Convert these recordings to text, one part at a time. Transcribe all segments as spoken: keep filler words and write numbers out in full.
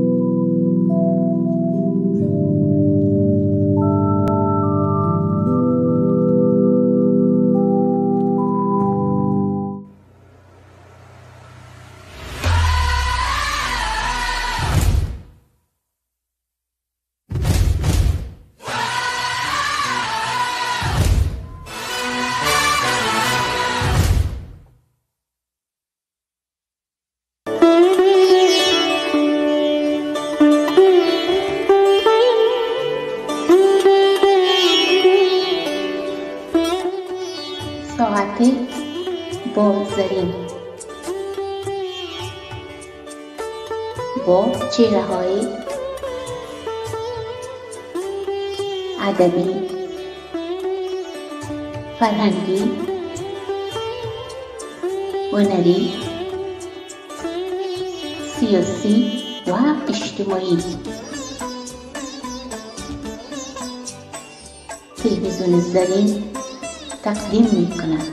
بازداریم با چهره‌های ادبی، فرهنگی، هنری، سیاسی و اجتماعی. تلویزیون زرین تقدیم می‌کند.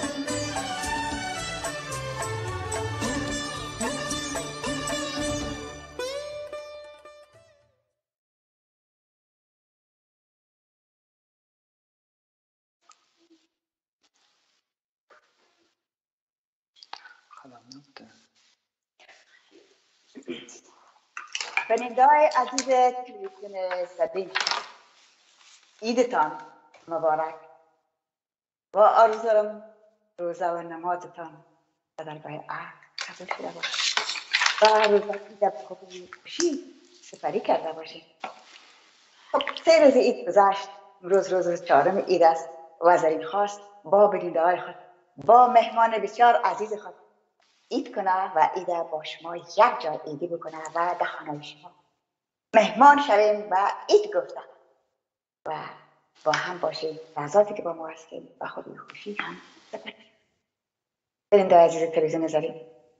بیننده‌های عزیز تلویزیون زرین، عیدتان مبارک و آرزو دارم روزه و نمازتان در درگاه عهد قبول شده باشد و روزه در خوشی سپری کرده باشید. خب سه روز عید گذشت، امروز روز چهارم عید است و زرین خواست با بیننده‌های خود، با مهمان بسیار عزیز خود عید کنه و عید با شما یک جای عیدی بکنه و در خانه شما مهمان شویم و عید گفته و با هم باشیم. لحظاتی که با ما هستیم و خود خوشی هم سپری. بیننده عزیز تلویزیون زرین،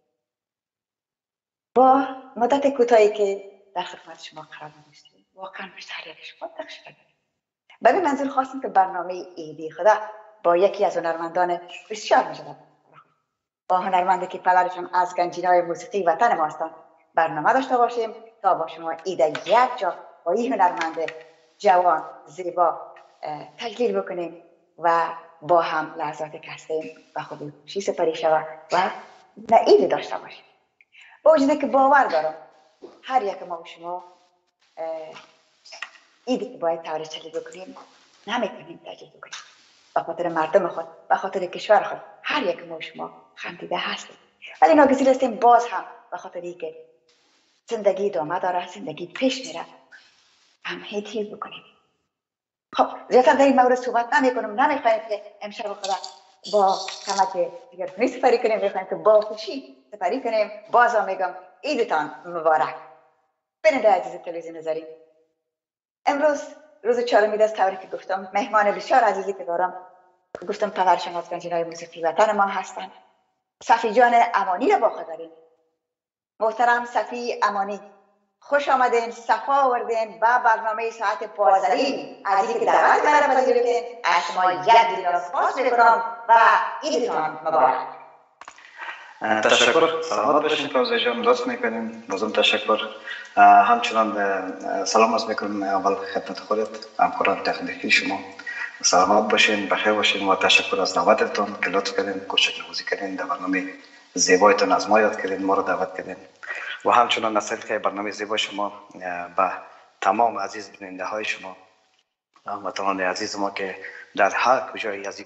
با مدت کوتاهی که در خدمت شما قرار داشتیم واقعا بیشتر یک شما تخش کردیم. به این منظور خواستم که برنامه عیدی خدا با یکی از هنرمندان بسیار مجرد، با هنرمندی که پدرشون از گنجینه‌های موسیقی وطن ما هستند برنامه داشته باشیم تا با شما عید یک جا با این هنرمند جوان زیبا تجلیل بکنیم و با هم لحظاتی که هستیم و خوبی خوشی سپری شود و عید داشته باشیم. با وجودی که باور دارم هر یک ما و شما عیدی که باید طور تجلیل بکنیم نمیتونیم تجلیل بکنیم. به خاطر مردم خود، به خاطر کشور خود، هر یک ما و شما خندیده هستیم، ولی ناگزیر هستیم باز هم به خاطر اینکه زندگی ادامه داره، زندگی پیش میره، هم هیچ بکنیم. خب زیادتر در این مورد صحبت نمی کنم. نمیخوایم که امشب خدا با کمک دیگرانی سپری کنیم، میخوایم که با خوشی سپری کنیم. باز هم میگم عیدتان مبارک. بیننده عزیز تلویزیون زرین، امروز روز چهارم عید است. طوری که گفتم مهمان بسیار عزیزی که دارم، گفتم پدرشان از گنجینه‌های موسیقی وطن ما هستند، صفی جان امانی را با خود داریم. محترم صفی امانی، خوش آمدین، صفا آوردین به برنامه ساعت پازدهی. از اینکه دعوت من را پذیرفتین از شما یک دنیا سپاس میکنم و عیدتان مبارک. تشکر، سلامت باشین فوزه جان، لطف میکنیم. بازم تشکر. همچنان سلام عرض میکنم اول خدمت خودت، همکاران تکنیکی شما. سلامت باشین، بخیر باشین و تشکر از دعوتتون که لطف کردین، کوچک نوازی کردین، در برنامه زیبایتون از ما یاد کردین، ما رو دعوت کردین و همچنان نصیحت که برنامه زیبای شما به تمام عزیز بیننده های شما، هموطنان عزیز ما که در هر کجای از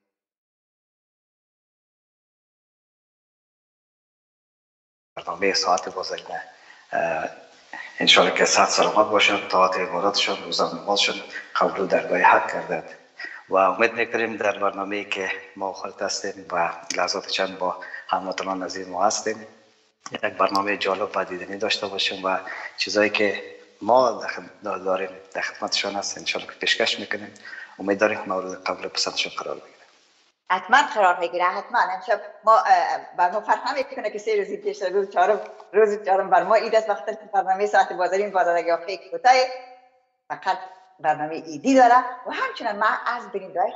برنامه ساعت بازدهی انشاءالله که صحت سلامت باشند، طاعت عبادتشان، روزه و نمازشان قبول درگاه حق گردد و امید میکنیم در برنامه‌ای که ما خالد هستیم و لحظات چند با هموطنان عزیز ما هستیم یک برنامه جالب و دیدنی داشته باشیم و چیزایی که ما داریم در خدمتشان هست انشاءالله که پیشکش میکنیم. امید داریم که مورد قبول پسندشون قرار بگیره. حتما قرار میگیره، حتما. امشب ما بر ما فرق نمیکنه که سه روزی پیش روز چهارم روز چهارم بر ما عید است، وقتی که برنامه ساعت بازدهی بازدهی یا فکر کوتاه فقط برنامه عیدی داره و همچنان ما از بیننده‌های خود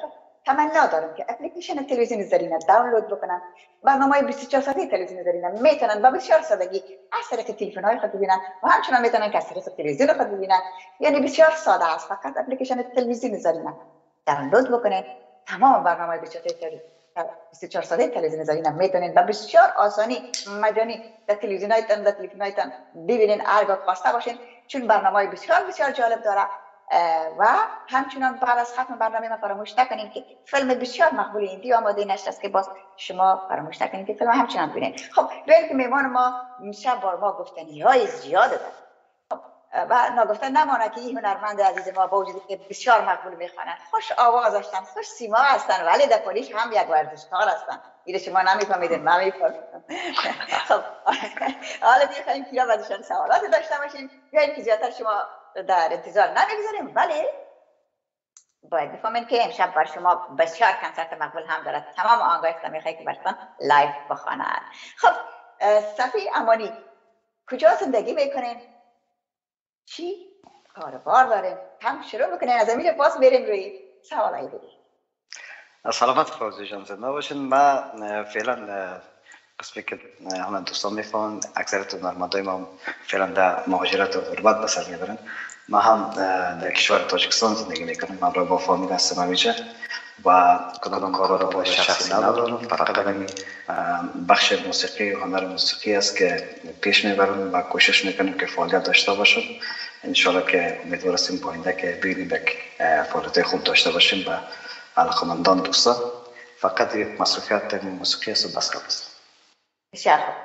تمنا دارم که اپلیکیشن تلویزیون زرینه دانلود بکنن، برنامه بیست و چهار ساعته تلویزیون زرینه میتونن با بسیار سادگی از طریق تلفن‌های خود ببینن و همچنان میتونن که از طریق تلویزیون خود ببینن. یعنی بسیار ساده است، فقط اپلیکیشن تلویزیون زرینه دانلود بکنین، تمام برنامه بیست و چهار ساعته تلویزیون زرینه میتونین با بسیار آسانی مجانی در تلویزیونایتان در تلفن‌هایتان ببینین هرگاه خواسته باشین، چون برنامه بسیار بسیار جالب داره. و همچنان بعد از ختم برنامه ما فراموش نکنید که فیلم بسیار مقبول هندی آماده نشست که باز شما فراموش نکنید که فیلم همچنان ببینید. خب ببینید که میمان ما شب بار ما گفتنی های زیاده داره. خب و نگفته نمانه که این هنرمند عزیز ما با وجودی که بسیار مقبول میخوانند، خوش آواز هستند، خوش سیما هستند، ولی در پولیش هم یک ورزشکار هستند. اینو شما نمیفهمیدین، من میفهمیدم. خب حالا میخوایم که ازشان سوالات داشته باشیم، بیاین که زیادتر شما در انتظار نمیگذاریم، ولی باید بفهمین که امشب بر شما بسیار کنسرت مقبول هم دارد. تمام آنگاه اسلامی خواهی که براتون لایف بخوانند. خب صفی امانی کجا زندگی میکنین؟ چی کاروبار دارین؟ هم شروع بکنین از امیر پاس بریم روی سوالایی بگیم. سلامت فوزی جان، زنده باشین. ما فعلا قسمی که همه دوستان میفهمن اکثریت هنرمندای ما فعلا در مهاجرت و غربت به سر میبرن. ما هم در کشور تاجیکستان زندگی میکنم، من با فامیل هستم همیشه و کدام کار رو با شخصی ندارم، فقط همین بخش موسیقی و هنر موسیقی است که پیش میبرم و کوشش میکنم که فعالیت داشته باشم. انشالله که امیدوار هستیم با آینده که ببینیم یک فعالیت خوب داشته باشیم و علاقمندان دوستان. فقط یک مصرفیت موسیقی است و بس قبل است. بسیار خوب.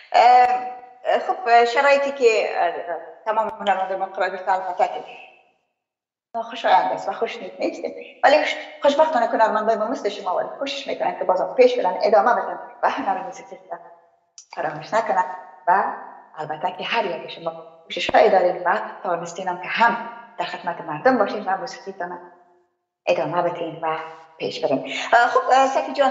خب شرایطی که تمام هنرمندان ما قرار گرفتن البته که خوشایند است و خوش نیستیم، ولی خوشبختانه هنرمندان ما مثل شما ولی کوشش میکنن که بازم پیش برن، ادامه بدن و هنر موسیقی را فراموش نکنن و البته که هر یک شما کوشش‌های دارین و توانستین هم که هم در خدمت مردم باشین و موسیقیتون ادامه بدین و پیش برین. خب صفی جان،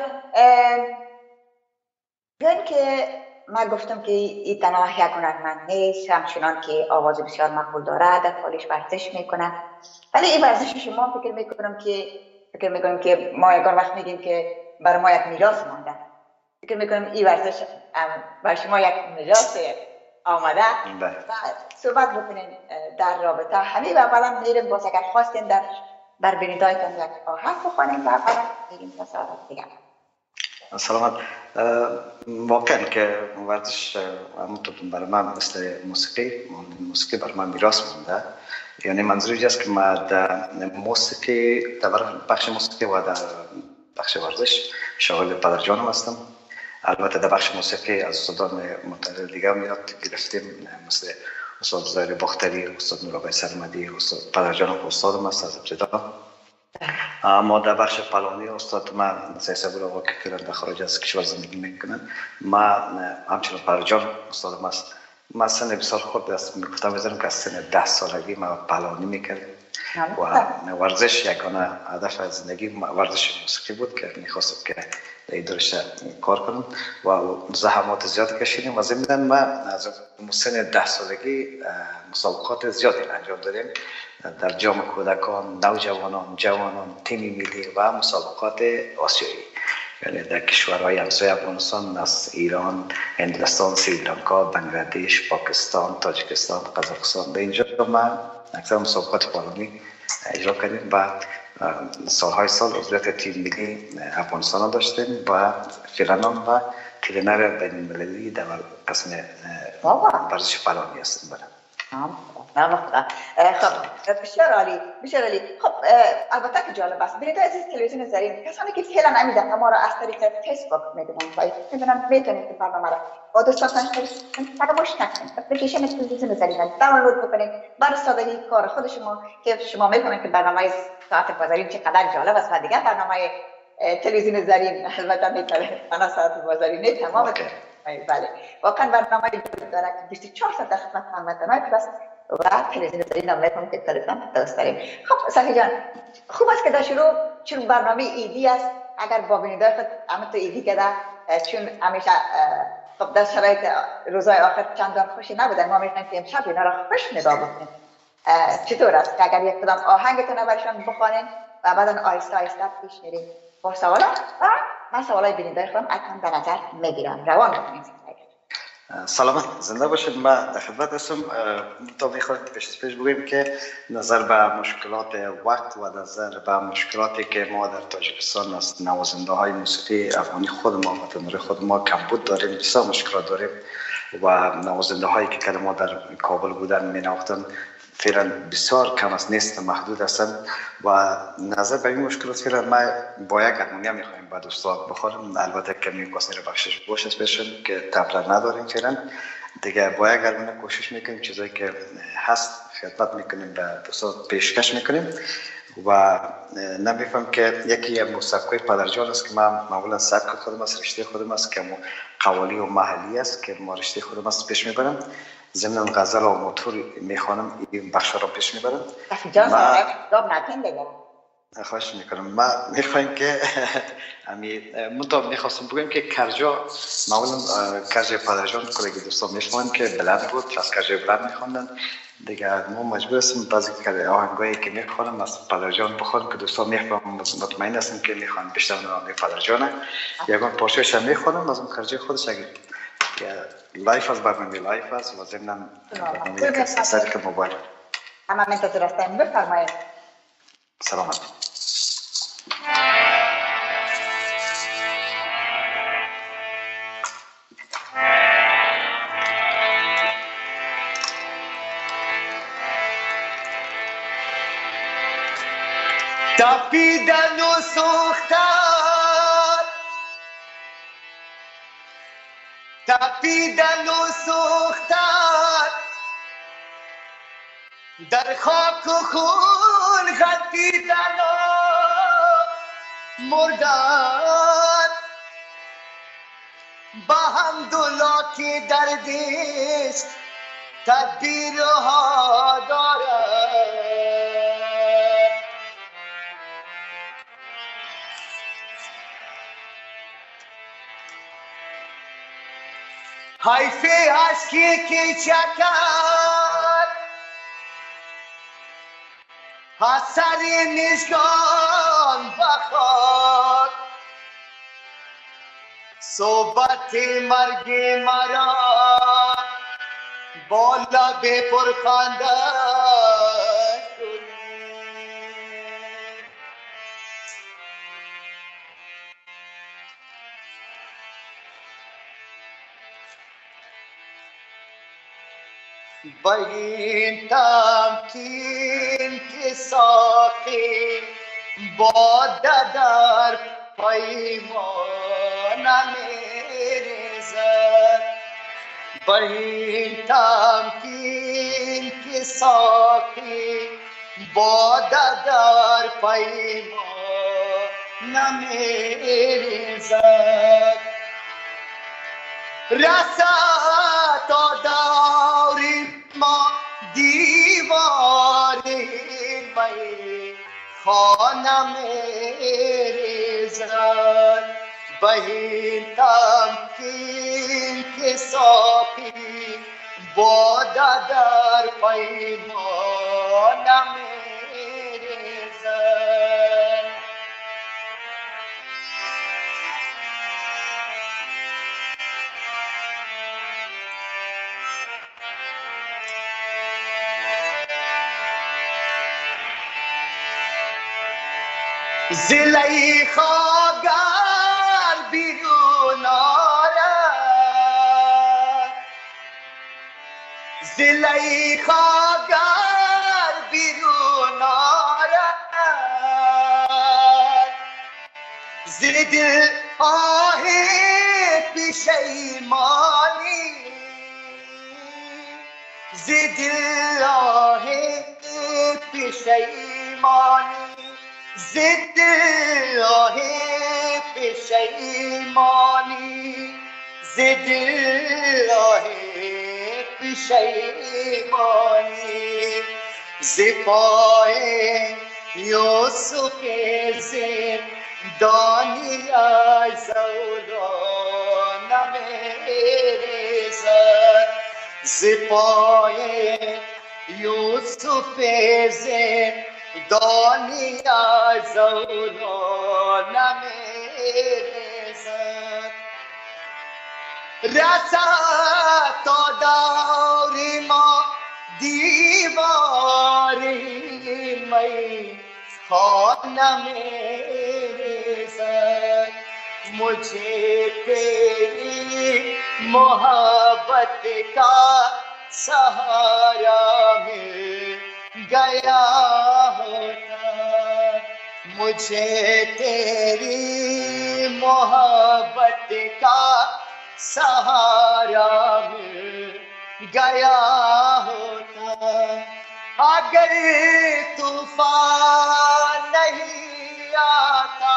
بیاین که من گفتم که این تنها یک هنرمند نیست، همچنان که آواز بسیار مقبول داره، در حالش ورزش میکنه، ولی این ورزش شما فکر میکنم که فکر میکنم که ما یکان وقت میگیم که برای ما یک میراث مانده. فکر میکنم این ورزش برای شما یک میراث آمده. صحبت بکنین در رابطه همین و بعدا میریم باز اگر خواستین در بر بینیدایتان یک آهنگ بخوانیم و بعدا میریم تا سوالات دیگر. سلامت. واقعا که ورزش همونطور برای من مثل موسیقی موسیقی برای من میراث مونده. یعنی منظوری است که من در موسیقی در بخش موسیقی و در بخش ورزش شاغل پدرجانم هستم. البته در بخش موسیقی از استادان متعدد دیگه هم یاد گرفتیم، مثل استاد زاهر باختری، استاد نورآقای سرمدی، استاد پدرجانم استادم است از ابتدا. اما در بخش پلانی استاد من سید صبور آقا که فعلا در خارج از کشور زندگی میکنن، من همچنان پدرجان استادم است. من سن بسیار خود است، میگفتم بذارم که از سن ده سالگی من پلانی میکردم و ورزش یگانه هدف از زندگی ورزش موسیقی بود که میخواستم که در این درشته کار کنم و زحمات زیاد کشیدیم و ضمن ما از سن ده سالگی مسابقات زیادی انجام دادیم در جام کودکان، نوجوانان، جوانان، تیم ملی و مسابقات آسیایی، یعنی در کشورهای همسایه افغانستان از ایران، هندوستان، سریلانکا، بنگلادش، پاکستان، تاجیکستان، قزاقستان. به اینجا ما اکثر مسابقات پلانی اجرا کردیم و سالهای سال عضویت تیم ملی افغانستان داشتیم و فعلا و ترینر بین المللی در قسم ورزش پلانی هستیم. خب بسیار عالی، بسیار عالی. خب البته که جالب است ببینید عزیز تلویزیون زرین، کسانی که فعلا نمیدونن ما را از طریق فیسبوک میبینن و میدونن میتونید این برنامه را با دوستانتان فراموش نکنید. اپلیکیشن تلویزیون زرین دانلود بکنید، برای سادگی کار خود شما که شما میفهمید که برنامه ساعت بازاری چقدر جالب است و دیگر برنامه تلویزیون زرین البته میتونه انا ساعت بازاری نه تمام بله واقعا برنامه داره که بیست و چهار ساعت در خدمت هموطنان است و تلویزیون زرین هم میتونم که تلفن دوست داریم. خب صفی جان، خوب است که در شروع چون برنامه ایدی است، اگر با بینیدای خود همه تو ایدی کده، چون همیشه خب در شرایط روزهای آخر چندان خوشی نبوده، ما میتونیم که امشب اینا را خوش نگاه بکنیم. چطور است که اگر یک کدام آهنگتون برشان بخوانین و بعدا آیسته آیسته پیش میریم با سوالا و من سوالای بیننده خودم حتما در نظر میگیرم. روان بکنیم. سلامت زنده باشید. من در خدمت هستم. تا میخواید پیش از پیش بگویم که نظر به مشکلات وقت و نظر به مشکلاتی که ما در تاجیکستان از نوازنده های موسیقی افغانی خود ما وطنوای خود ما کمبود داریم، بسیار مشکلات داریم و نوازنده هایی که ما در کابل بودن می نواختن فعلا بسیار کم است، نیست، محدود هستند و نظر به این مشکلات فعلا ما با یک هارمونیم میخوایم با دوستان بخوریم. البته که میگوسنی رو بخشش باشه اسپیشن که تبلر نداریم فعلا دیگه، با یک هارمونیم کوشش میکنیم چیزایی که هست خدمت میکنیم به دوستان پیشکش میکنیم و نمیفهم که یکی از سبکای پدرجان است که من معمولا سبک خودم است، رشته خودم است که قوالی و محلی است که ما رشته خودم است پیش میبرم. ضمن غزل و موتور میخوانم، این بخش را پیش میبرم. جان صاحب داب نکن دیگه. خواهش میکنم. ما میخوایم که امی منتها میخواستم بگم که کرجا معمولا کرجا پدرجان کلیگی دوستان میشمونن که بلند بود، از کرجا بلند میخوندن دیگه. ما مجبور هستیم بعضی که آهنگایی که میخوانم از پدرجان بخونم که دوستان میفهمن، مطمئن هستم که میخوان بیشتر نام پدرجانه. یگان پارچه‌اش میخوانم از اون کرجا خودش اگه لایف از برنامه لایف است و ضمن برنامه که سری که موبایل همه منتظر هستیم. بفرمایید. سلامت. تپیدن و سوختن، تپیدن و سوختن، در خاک و خون غلطیدن و مردن، با حمدالله که دردش تدبیرها دارد. حیف اشکی که چکد اثر نشان بخواد، صحبت مرگ مرا با لب پرخنده با این تمکین که ساقی باده در پیمان میریزد، با این تمکین که ساقی باده در پیمان میریزد، رسد تا داریم ما دیواری می خانه میریزد، به این تمکین که ساقی باده در پیمان میریزد. زلیخا گر بیرون آرد، زلیخا گر بیرون آرد، ز دل آه پشیمانی، ز دل آه پشیمانی، ضد راه پشیمانی، ضد راه پشیمانی، ز پای یوسف زندانی از زولان نمیریزد، ز پای یوسف زندانی دانی از اونا نمیرسد رسد تا داری ما دیواری می خانه میرسد مجھے تیری محبت کا سہارا مل گیا ہوتا مجھے تیری محبت کا سہارا مل گیا ہوتا اگر طوفان نہیں آتا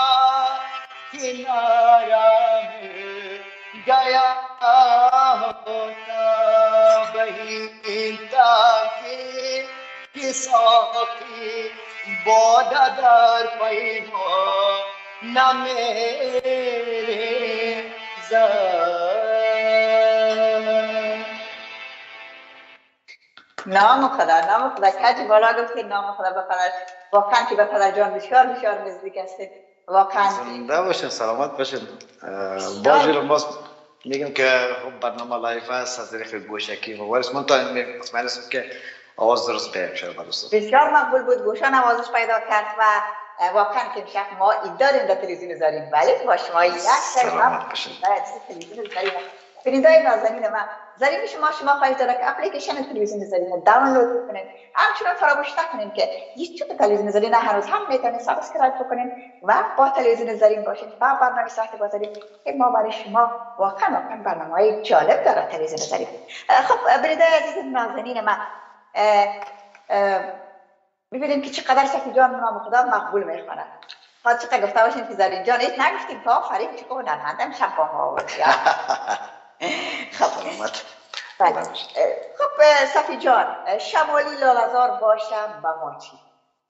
کنارہ مل گیا ہوتا بہین تاکی کساکی بودا در پیما نہ میرے نام خدا نام خدا کجی بالا گفتی نام خدا بخدا واقعا که به پدر جان بسیار بسیار نزدیک هستید واقعا زنده باشین سلامت باشین باجی رو باز میگم که خب برنامه لایف هست از طریق گوشکی و وارث من تا مطمئن هستم که آواز درست پیدا شده برای بسیار مقبول بود گوشان آوازش پیدا کرد و واقعا که امشب ما اید داریم در تلویزیون زرین ولی با شما یک سلامت باشین تلویزیون زرین بیننده‌های نازنین من زرین شما شما خواهید داره که اپلیکیشن تلویزیون زرین دانلود کنید همچنان فراموش نکنید که یوتیوب تلویزیون زرین هنوز هم میتونید سابسکرایب بکنید و با تلویزیون زرین باشید با برنامه ساعت بازاری که ما برای شما واقعا واقعا برنامه‌های جالب داره تلویزیون زرین. خب بیننده‌های عزیز نازنین من ببینیم که چقدر صفی جان نام خدا مقبول میخونه. خواهد چقدر گفته باشین که زرین جان ایت نگفتیم که آفرین چه کنن هندم شب با ما آورد خب خب صفی جان شمالی لالزار باشم با ما چی؟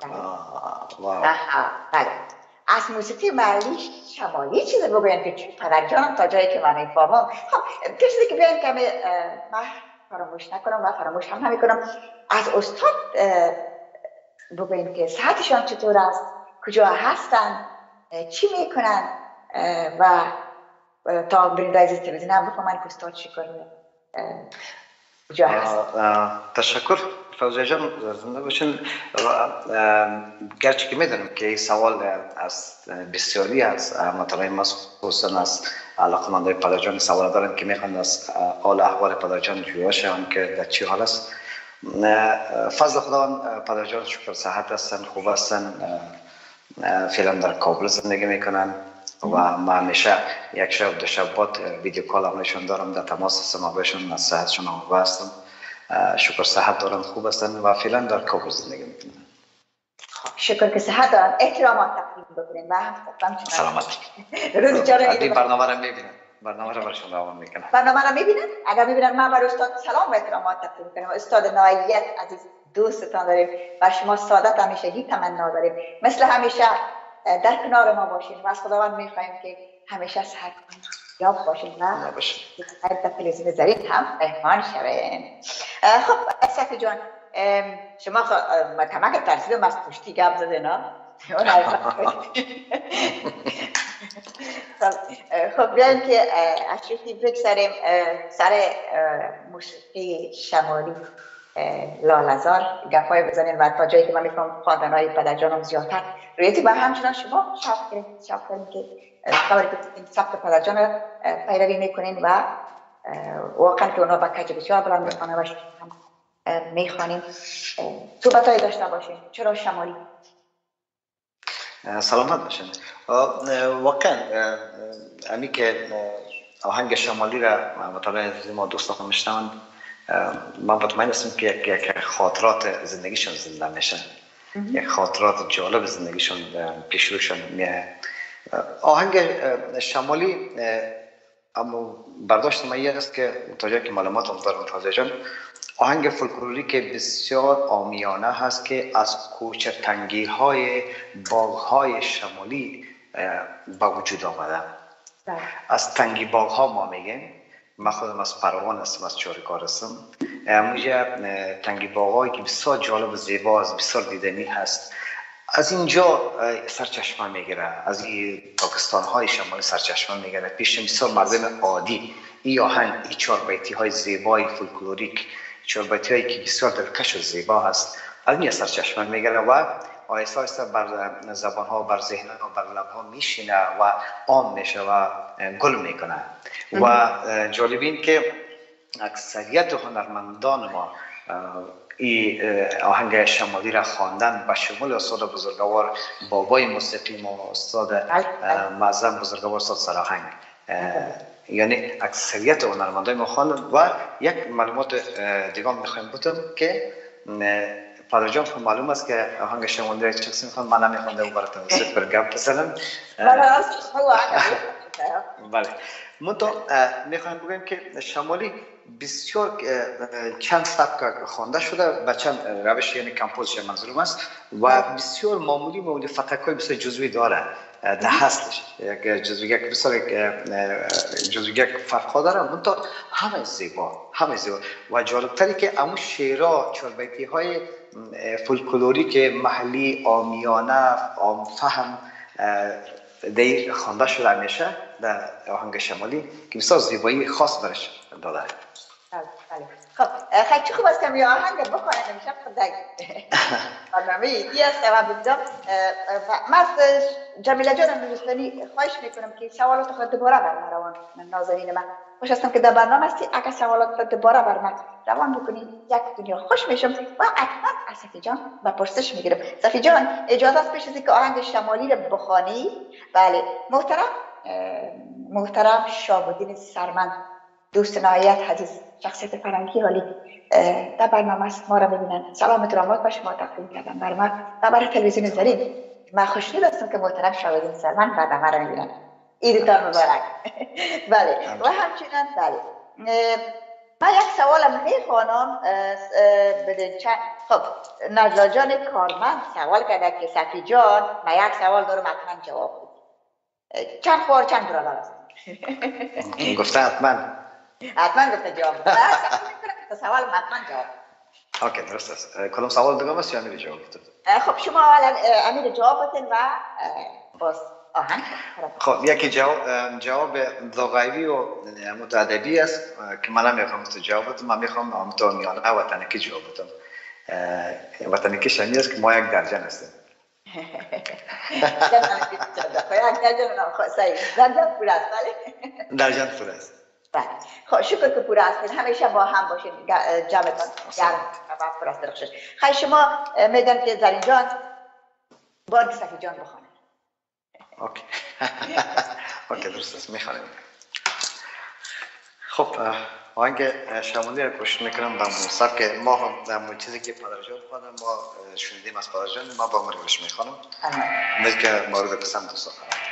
بله از موسیقی محلی شمالی چیزی بگوین که چی پدر جانم تا جایی که من میفهمم خب کسی که بیاین که من فراموش نکنم و فراموش هم نمی کنم از استاد بگوین که صحتشان چطور است کجا هستن چی میکنن و تا برنده عزیز تلویزیون هم بفهمن که استاد چی کنه کجا هست. تشکر فوزیه جان زنده باشین گرچه که میدونم که این سوال از بسیاری از مطالعه مخصوصا از علاقمندای پدر جان سوال دارن که میخوان از حال احوال پدر جان جویا شون که در چی حال است. فضل خداوند پدر جان شکر صحت هستن خوب هستن فعلا در کابل زندگی میکنن و ما همیشه یک شب دو شب بعد ویدیو کال همشون دارم در تماس هستم و بهشون از صحتشون آگاه هستم شکر صحت دارن خوب هستن و فعلا در کابل زندگی میکنن. شکر که صحت دارن احترامات تقدیم بکنین و هم سلامت روز جارو این برنامه رو میبینن برنامه رو برشون روان میکنن برنامه رو میبینن اگر میبینن من بر استاد سلام و احترامات تقدیم کنم استاد ناییت عزیز دوستتان داریم و شما سعادت همیشگی تمنا داریم مثل همیشه در کنار ما باشین و از خداوند میخوایم که همیشه صحت یاب باشین و در تلویزیون زرین هم مهمان شوین. خب صفی جان شما تمام ترسیدم از پشتی گپ زده نه؟ خب بیایم که اشرفی بگذاریم سر موسیقی شمالی لالزار گپای بزنین و تا جایی که من میفهم خواندنهای پدر جانم زیادتر رویتی با همچنان شما شاپ کنید شاپ کنید که خبری که این سبت پدر جان رو پیروی میکنین و واقعا که اونا با کج بسیار بلند میخوانه و میخوانیم صحبت های داشته باشین چرا شمالی؟ سلامت باشین واقعا امی که آهنگ شمالی را مطالعه ما دوستان میشنوند من مطمئن هستم که یک خاطرات زندگیشون زنده میشن یک خاطرات جالب زندگیشون پیش روشون میاد. آهنگ شمالی اما برداشت من این است که تا جایی که معلومات هم دارم فضل جان آهنگ فولکلوری که بسیار عامیانه هست که از کوچکتنگی های باغ های شمالی با وجود آمده. از تنگی باغ ها ما میگیم من خودم از پروان هستم از چارکار هستم موجه تنگی باغ هایی که بسیار جالب و زیبا است بسیار دیدنی هست از اینجا سرچشمه میگیره، از این پاکستان های شمالی سرچشمه میگیره. پیش بسیار مردم عادی این آهنگ، این چهار بیتی های زیبای فولکلوریک، چهار بیتی هایی که بسیار دلکش و زیبا هست، از این سرچشمه میگیره و آیسته آیسته بر زبان ها، بر ذهن ها، بر لب ها میشینه و عام میشه و گل میکنه. و جالبین که اکثریت هنرمندان ما این آهنگ شمالی را خواندن، به شمول استاد بزرگوار بابای موسیقی ما استاد معظم بزرگوار استاد سراهنگ، یعنی اکثریت هنرمندان ما خواندن. و یک معلومات دیگه میخوایم بودم که پدر جان خب معلوم است که آهنگ شمالی را چه کسی میخوان، من نمیخوانده و براتون سپر گپ بزنم. بله، منتها میخوایم بگیم که شمالی بسیار چند سبک خوانده شده و چند روش، یعنی کمپوزیشن منظورم است، و بسیار معمولی معمولی فتکای بسیار جزوی داره ده هستش، یک جزوی یک بسیار جزوی یک فرق داره، منتها همه زیبا، همه زیبا. و جالبتری که امو شعرها، چاربیتی های فولکلوریک محلی عامیانه عام فهم دیر خوانده شده میشه در آهنگ شمالی که بسیار زیبایی خاص برش داده. خب خیلی چه خوب است که می آهنگ بخوانم امشب. خدای برنامه ایدی است و بودم من از جمیله جان نورستانی خواهش میکنم که سوالات خود دوباره بر من روان، من نازنین من خوش هستم که در برنامه هستی، اگر سوالات خود دوباره بر من روان بکنید یک دنیا خوش میشم و حتما از صفی جان به پرسش میگیرم. صفی جان اجازه است پیش از اینکه آهنگ شمالی رو بخوانی؟ بله محترم محترم شاهبالدین سرمند، دوست نهایت حدیث، شخصیت فرهنگی عالی در برنامه است، ما را ببینن. سلام احترامات به شما تقدیم کردم بر ما و برای تلویزیون زرین. من خوشنود هستم که محترم شاهبالدین سرمند برنامه را میبینن. عیدتان مبارک. بله و همچنین بله من یک سوالم میخوانم بدین چند. خب نجلا جان کارمند سوال کرده که صفی جان من یک سوال دارم حتما جواب بدید. چند خوار چند برادر است؟ گفته حتما حتما گفته جواب تا سوال حتما جواب. اوکی درست است. کدام سوال دیگه است یا امیر جواب بدید؟ خب شما اولا امیر جواب بدین و باز آهنگ. خب یکی جواب جواب ذوق‌ایوی و متعددی است که من نمیخوام تو جواب بدم، من میخوام آمتونیانه وطنکی جواب بدم. وطنکی شمی است که ما یک درجن هستیم. درجن پور است. درجن پور است. خب شکر که پور هستین، همیشه با هم باشین، جمعتان گرم و پر است درخشش. خیلی شما میدن که زرین جان بار صفی جان بخوانه. اوکی اوکی درست است، میخوانیم. خب آهنگ شمالی را کوشش میکنم با سبک که ما هم در چیزی که پدر جان خواندن ما شنیدیم از پدر جان، ما با مروش میخوانم امید که مورد پسند دوستان.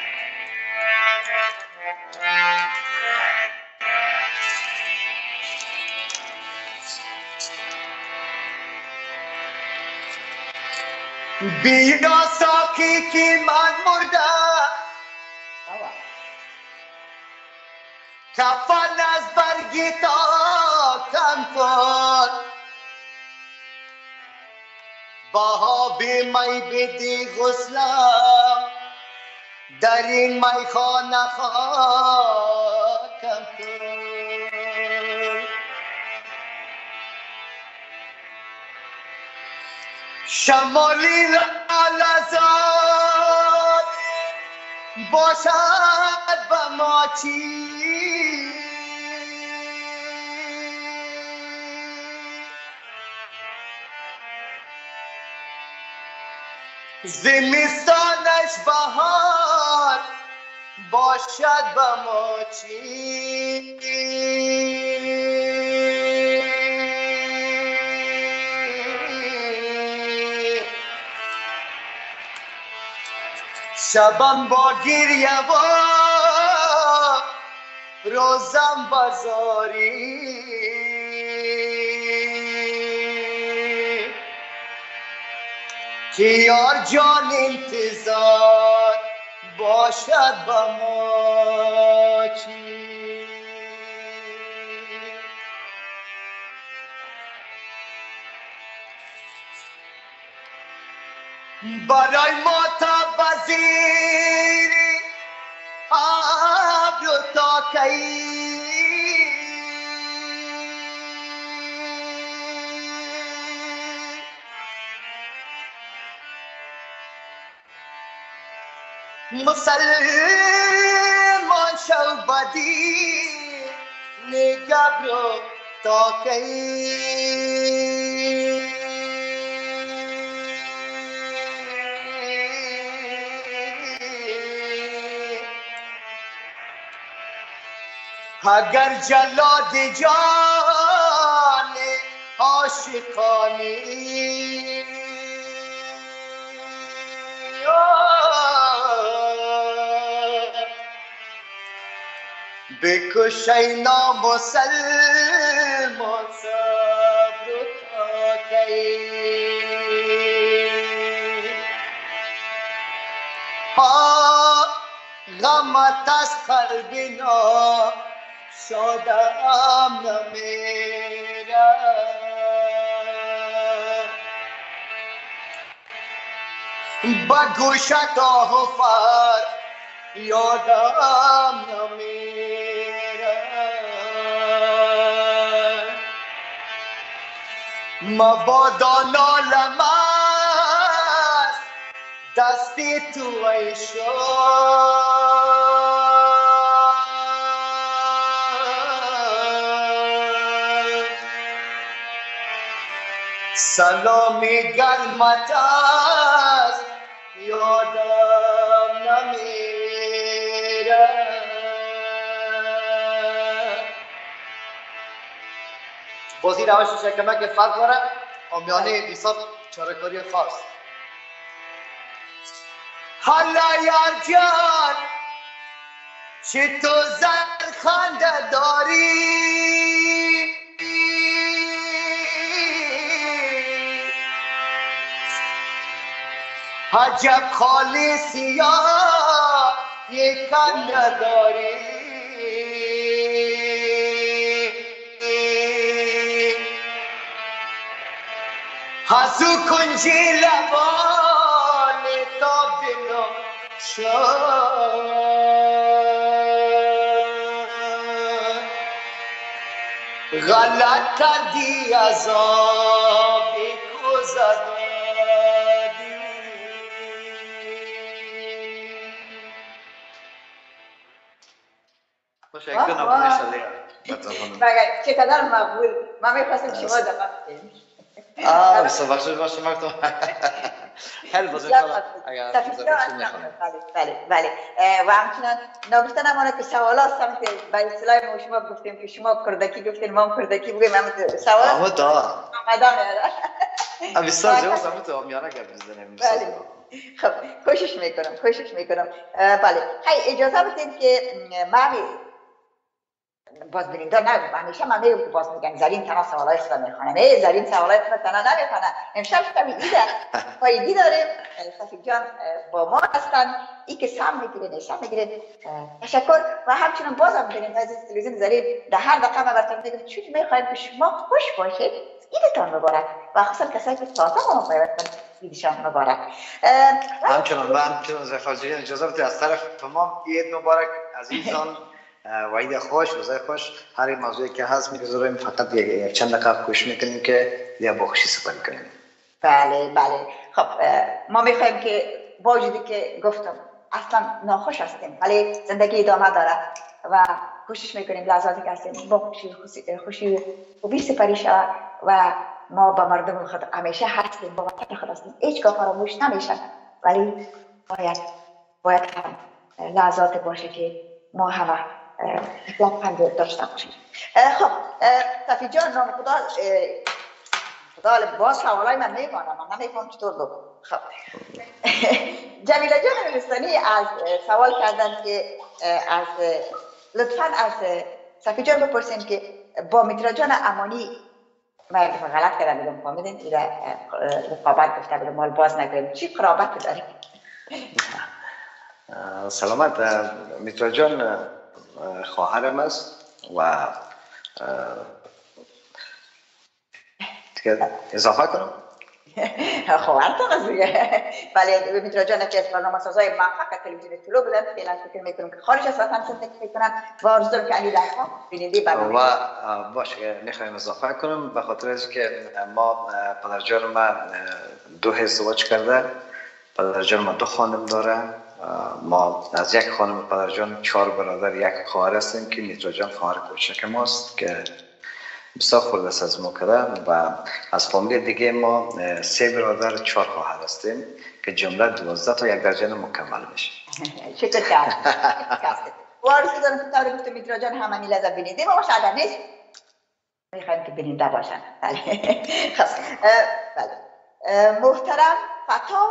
بیا ساکی که من مردم، کفن از برگی تا کم کن، با به می بدی غسلم در این میخانه خاکم کن. شمالی لالزاد باشد به ما چی، زمستانش بهار باشد به ما چی. شبم با گریه و روزم بازاری، که یار جان انتظار باشد با ما چی. برای ما تا بزیر آب رو تا کی مسلمان شو بدی نگاه رو تا کی اگر جلاد جان عاشقانی بکشی نامسلمان صبر و تاکی ها غمت از قلبنا شادم نمیره با گوشت آفر یادم نمیره مبادا نالم از دستی تو ای سلامی گرمت است یادم نمیره بازی روش شکمه که فرق داره آمیانه بیساب چارکاری خاص حالا یار جان چه تو زن خنده داری عجب خالی سیاه یکن نداری هزو کنجی لبان تا بینو شد غلط کردی از آبی کوزد متشکرم نمونه شده چقدر مقبول ما میخواستیم شما دقیق آه بسیار بخشش باشه مکتوب خیلی بازم اگر بله بله بله و همچنان نگفته نمانه که سوالات سمت به اصطلاح ما شما گفتیم که شما کردکی گفتین ما کردکی بگیم همت سوالات آمه دا آمده میاره بسیار جواز همه تو آمیانه گرد بزنیم خب کوشش میکنم کوشش میکنم بله خیلی اجازه بدید که مامی باز بیننده نه همیشه من میگم باز میگن زرین تنها سوالای خود میخونه نه زرین سوالای خود تنها نمیخونه امشب کمی دیده فایدی داریم صفی جان با ما هستن ای که سم میگیره نه سم میگیره تشکر و همچنان بازم بیننده از تلویزیون زرین در هر دقیقه ما براتون میگم چون میخوایم که شما خوش باشید ایدتان مبارک و خصوصا کسایی که تازه با ما پیوستن ایدشان مبارک همچنان و همچنان زفر جان اجازه بدید از طرف ما عید مبارک عزیزان و عید خوش روزای خوش هر موضوعی که هست میگذاریم فقط یک چند دقیقه کوشش میکنیم که یا با خوشی سپری کنیم. بله بله خب ما میخوایم که با وجودی که گفتم اصلا ناخوش هستیم ولی زندگی ادامه داره و کوشش میکنیم لحظاتی که هستیم با خوشی خوشی خوبی سپری شود و ما با مردم خود همیشه هستیم با وطن خود هستیم هیچگاه فراموش نمیشه ولی باید باید هم لحظات باشه که ما همه لبخند داشته باشیم. خب صفی جان نام خدا خدا باز سوالای من میکنم من نمیکنم چطور بگم. خب جمیله جان نورستانی از سوال کردن که از لطفاً از صفی جان بپرسیم که با میترا جان امانی من غلط کردم بگم فهمیدین ایره رقابت گفته بگم مال باز نکنیم چی قرابت داریم؟ سلامت میترا جان خواهرم است و اضافه کنم خب هر از دیگه. ولی میترا جان که از برنامه سازای موفق تلویزیون طلوع بودن فعلا فکر میکنم که خارج از وطن زندگی میکنن و آرزو دارم که علی لحظه بیننده برنامه و باشه میخوایم اضافه کنم به خاطر از که ما پدرجان ما دو ازدواج کرده، پدرجان ما دو خانم داره، ما از یک خانم پدرجان چهار برادر یک خواهر هستیم که میترا جان خواهر کوچک ماست که بسیار خورده است از ما کرده و از فامیل دیگه ما سه برادر چهار خواهر هستیم که جمله دوازده تا یک درجه مکمل میشه. شکر کرد. و آرزو دارم که طور گفته میترا جان همانی لذت بینیده ما باشه اگر نیست میخوایم که بیننده باشن. خب محترم فتا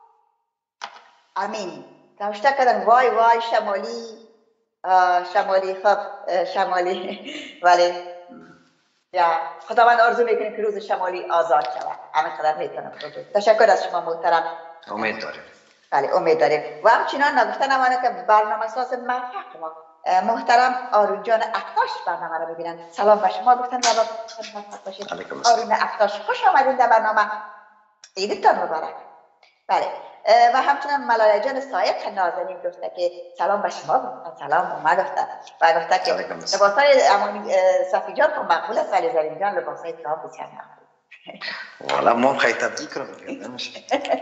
امین نوشته کردن وای وای شمالی شمالی خب شمالی ولی یا خداوند آرزو میکنیم که روز شمالی آزاد شود. همه قدر میتونم. تشکر از شما محترم. امید داریم. بله امید داریم. و همچنان نگفتن امانه که برنامه ساز موفق ما محترم آرون جان اکتاش برنامه رو ببینن. سلام به شما گفتن و موفق باشید. آرون اکتاش خوش آمدید در برنامه. عیدتان مبارک. بله و همچنان ملایا جان سایق نازنین گفته که سلام به شما گفتن. سلام به ما گفته و گفته که لباسای امانی صفی جان خب مقبول است ولی زرین جان لباسای تو هم بسیار مقبول. والا ما خیلی تبدیل کنم نمیشه.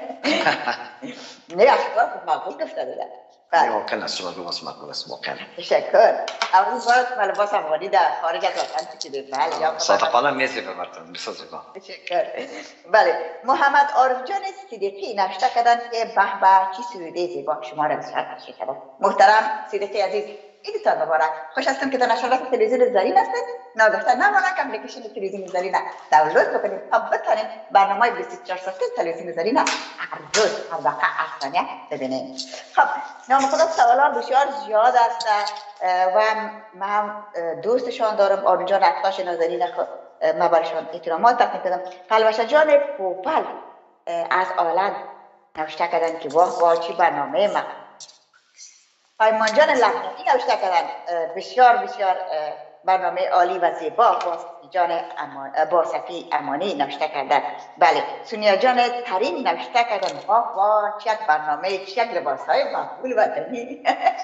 نه اشکال خب مقبول گفته دیگه. نه واقعا از شما لباس مقبول است واقعا. تشکر. اول بار لباس امانی در خارج از وطن کشیدید. بله صادقانه میزی ببرتون بسازید. تشکر. بله محمد عارف جان صدیقی نوشته کردن که به به چی سروده زیبا شما را بسیار تشکر کردم. محترم صدیقی عزیز عیدتان مبارک. خوش هستم که در نشرات تلویزیون زرین هستید. ناگفتن نمانه که اپلیکیشن تلویزیون زرین دانلود بکنید تا بتونید برنامه بیست و چهار ساعته تلویزیون زرین هر روز هر دقیقه هر ثانیه ببینید. خب نام خدا سوالات بسیار زیاد است و من دوستشان دارم آرون جان اکتاش نازنین خود ما برشان احترامات تقدیم کردم. قلبش جان پوپل از آلند نوشته کردن که واه واه چی برنامه ما. پیمان جان لبنانی نوشته کردن بسیار بسیار برنامه عالی و زیبا با جان امان با صفی امانی نوشته کردن. بله سونیا جان ترین نوشته کردن واه واه چه برنامه چه لباسهای مقبول وطنی.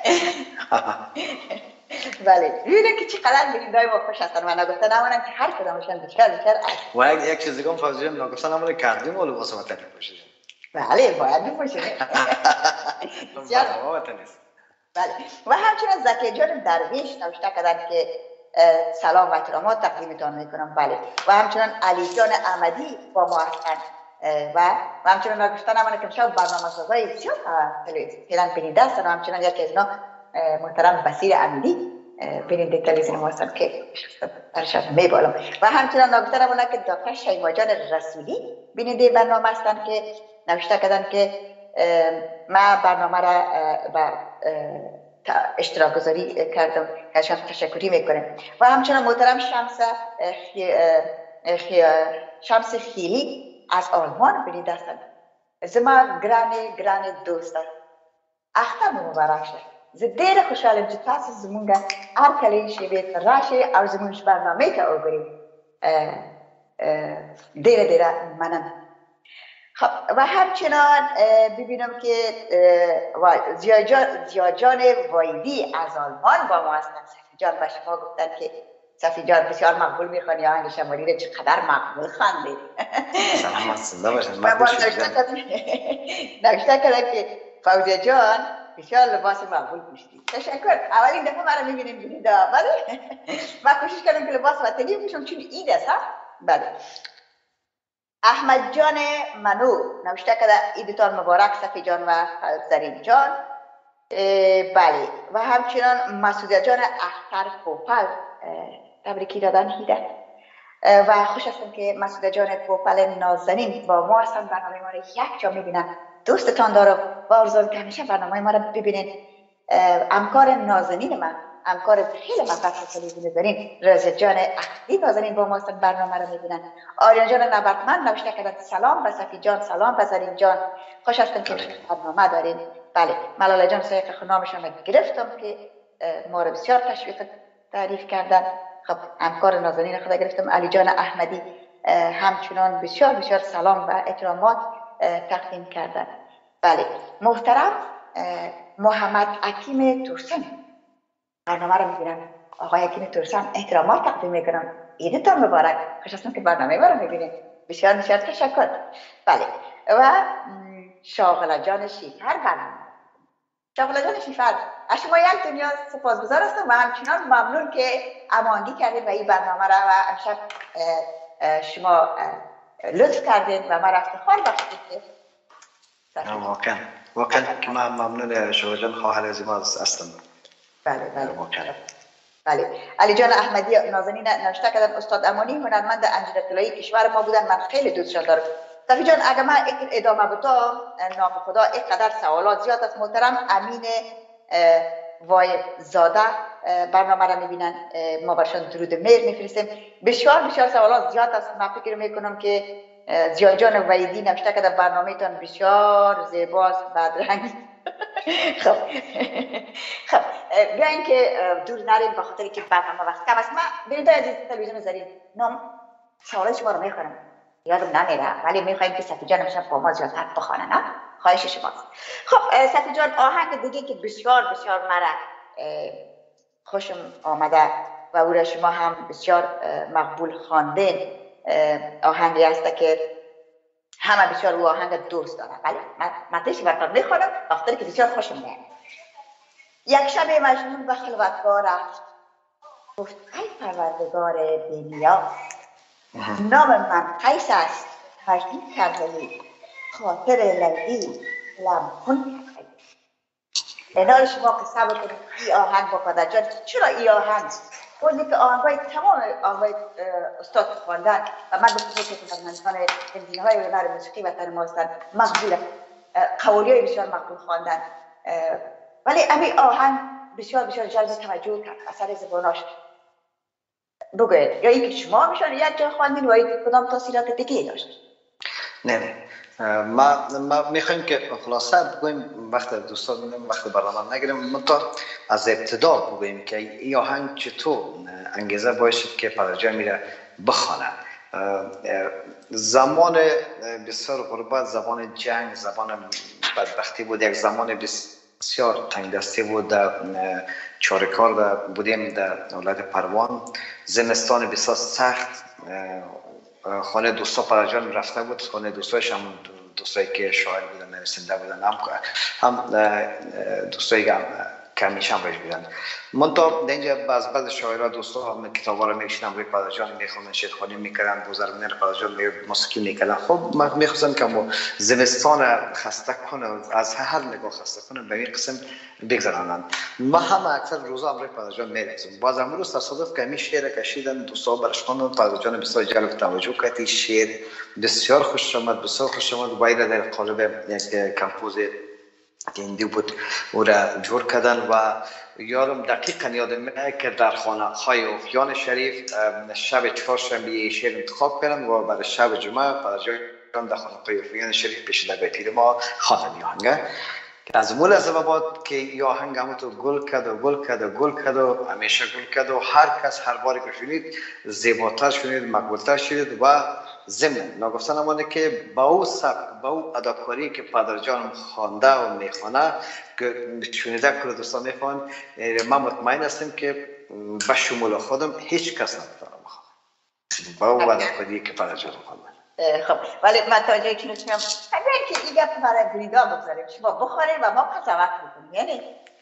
بله ببینید که چقدر بیننده‌های ما خوش هستن و نگفتن امانن که هر کدامشون بسیار بسیار و یک یک چیز دیگه هم فوزی جان نگفتن امون کردیم و لباس وطنی پوشیدیم. بله باید بپوشید. بسیار وطنی است. بله و همچنین زکی جان درویش نوشته کردن که سلام و احترامات تقدیمتان میکنم. بله و همچنین علی جان احمدی با ما هستند و و همچنین نگفتن امانه که شب برنامه سازای بسیار فعلا بیننده هستن و همچنین یکی از اینا محترم بصیر امیدی بیننده تلویزیون ما هستن که برشان میبالم و همچنین نگفتن امانه که دکتر شیما جان رسولی بیننده برنامه هستن که نوشته کردن که ما برنامه را با اشتراک گذاری کردم ازشان تشکری میکنم و همچنین محترم شمس خی... خی... شمس خیلی از آلمان بیننده هستند. زما گران گران دوست اختر مبارک شد. ز دیر خوشحالم که تاسو زمونږ هر کله شی راشي او زمونږ برنامه ته وګورئ. ډیره ډیره مننه. خب و همچنان ببینم که زیا جان, زیا جان وایدی از آلمان با ما هستن. صفی جان به شما گفتن که صفی جان بسیار مقبول میخوانی آهنگ شمالی رو چقدر مقبول خواندید. سلامت زنده باشن. من نوشته کردم که فوزی جان بسیار لباس مقبول پوشیدی. تشکر. اولین دفعه مرا میبینیم بینید بله من کوشش کردم که لباس وطنی بپوشم چون عید است. بله احمد جان منو نوشته کرده عیدتان مبارک صفی جان و زرین جان. بله و همچنان مسعود جان اختر پوپل تبریکی دادن هیده و خوش هستم که مسعود جان پوپل نازنین با ما هستن. برنامه ما رو یک جا میبینن. دوستتان دارم و آرزوام که همیشه برنامه ما رو ببینید. همکار نازنین من همکار خیلی مفصل تلویزیون زرین رضا جان اختی نازنین با ما هستن برنامه رو میبینن. آریان جان نبردمند نوشته کردن سلام به صفی جان سلام به زرین جان خوش هستم که برنامه دارین. بله ملاله جان سایق خنامشان رو گرفتم که ما رو بسیار تشویق تعریف کردن. خب همکار نازنین خدا گرفتم. علی جان احمدی همچنان بسیار بسیار سلام و احترامات تقدیم کردند. بله محترم محمد حکیم تورسن برنامه رو میبینم. آقای حکیم تورسن احترامات تقدیم میکنم. عیدتان مبارک. خوش هستم که برنامه ما رو میبینید. بسیار بسیار تشکر. بله و شاغله جان شیفر برنامه. شاغله جان شیفر از شما یک دنیا سپاسگزار هستم و همچنان ممنون که هماهنگی کردید و این برنامه را و امشب شما لطف کردید و مرا افتخار بخشیدید که واقعا واقعا که من ممنون شما جان خواهر عزیز هستم. بله بله واقعا بله. علی جان احمدی نازنین نوشته کردن استاد امانی هنرمند انجیر اطلاعی کشور ما بودن، من خیلی دوستشان دارم. صفی جان اگر من ادامه بدم نام خدا اینقدر سوالات زیاد است. محترم امین وای زاده برنامه را میبینن، ما برشان درود مهر میفرستیم. بسیار بسیار سوالات زیاد است. من فکر میکنم که زیاد جان ویدی نوشته که برنامه تان بسیار زیباست بدرنگ. خب خب بیاین که دور نریم به خاطر که برنامه وقت کم است. من بیننده عزیز تلویزیون زرین نام سوالات شما رو میخورم یادم نمیره، ولی میخوایم که صفی جان امشب با ما زیادتر بخوانه. نه خواهش شماست. خب صفی جان آهنگ دیگه که بسیار بسیار مرا خوشم آمده و او را شما هم بسیار مقبول خواندین، آهنگی است که همه بسیار او آهنگ دوست دارن. ولی متنش براتون میخوانم بخاطر که بسیار خوشم میاد. یک شب مجنون به خلوتگاه رفت، گفت ای پروردگار دنیا، نام من قیس است، مجنون کرده‌ای، خاطر لیلی لمکن کرده‌ای. اینال شما قصه بکنید ای آهنگ با پدر جان. چرا ای آهنگ؟ بودی که آهنگای تمام آهنگای استاد خواندن و من گفتم که هنرمندان تلویزیون‌های هنر موسیقی وطن ما هستند مقبول، قوالیای بسیار مقبول خواندن، ولی همین آهنگ بسیار بسیار جلب توجه کرد اثر زباناش. بگوید یا اینکه شما میشون یک جا خواندین و یا کدام تاثیرات دیگه داشت؟ نه نه ما ما میخوایم که خلاصه بگویم وقت دوستان میدیم وقت برنامه نگیریم، منتها از ابتدا بگویم که این آهنگ چطور انگیزه باعث شد که پدرجان میره بخوانه. زمان بسیار غربت، زمان جنگ، زمان بدبختی بود، یک زمان بسیار تنگ دستی بود. در چارکار بودیم در ولایت پروان، زمستان بسیار سخت. خانه دوستا پدرجان رفته بود، خانه دوستایش هم دوستایی که شاعر بودن، نویسنده بودن، هم هم دوستایی که کمیش هم بهش بودن. منتها اینجا از بعض شاعرها دوستا هم کتابا رو می‌نوشتن، روی پدرجان می‌خوندن، شعرخوانی می‌کردن، بزرگان پدرجان موسیقی می‌کردن. خب من می‌خواستم که زمستان خسته کنه، از هر نگاه خسته کنه، به این قسم بگذرانند. ما هم اکثر روزا هم روی پدرجان می‌رفتیم. باز امروز تصادف که می شعر کشیدن، دوستا برش خواندن، پدرجان بسیار جلب توجه کرد. این شعر بسیار خوش آمد، بسیار خوش آمد و اینا در قالب یک کمپوز گندی بود او را جور کردن و یادم دقیقا یادم میاد که در خانه های اوفیان شریف شب چهارشنبه شعر انتخاب کردن و برای شب جمعه پدرجان در خانه های اوفیان شریف پیش درگاه پیر ما خواندن آهنگ. از مول از آباد که این آهنگ همونطور گل کرد و گل کرد و گل کرد و همیشه گل کرد و هر کس هر باری که شنید زیباتر شنید، مقبولتر شنید و ضمن ناگفتن امانه که با او سبک، با او اداکاری که پدرجان خوانده و میخوانه که شنیده که دوستان میخوان، من مطمئن هستم که به شمول خودم هیچ کس نمیتونه بخوانه با او اداکاری که پدرجان خوانده. خب ولی من تا جایی که نشونم اگر که این گفت برای گریدا بگذاریم شما بخوریم و ما قضاوت میکنیم، یعنی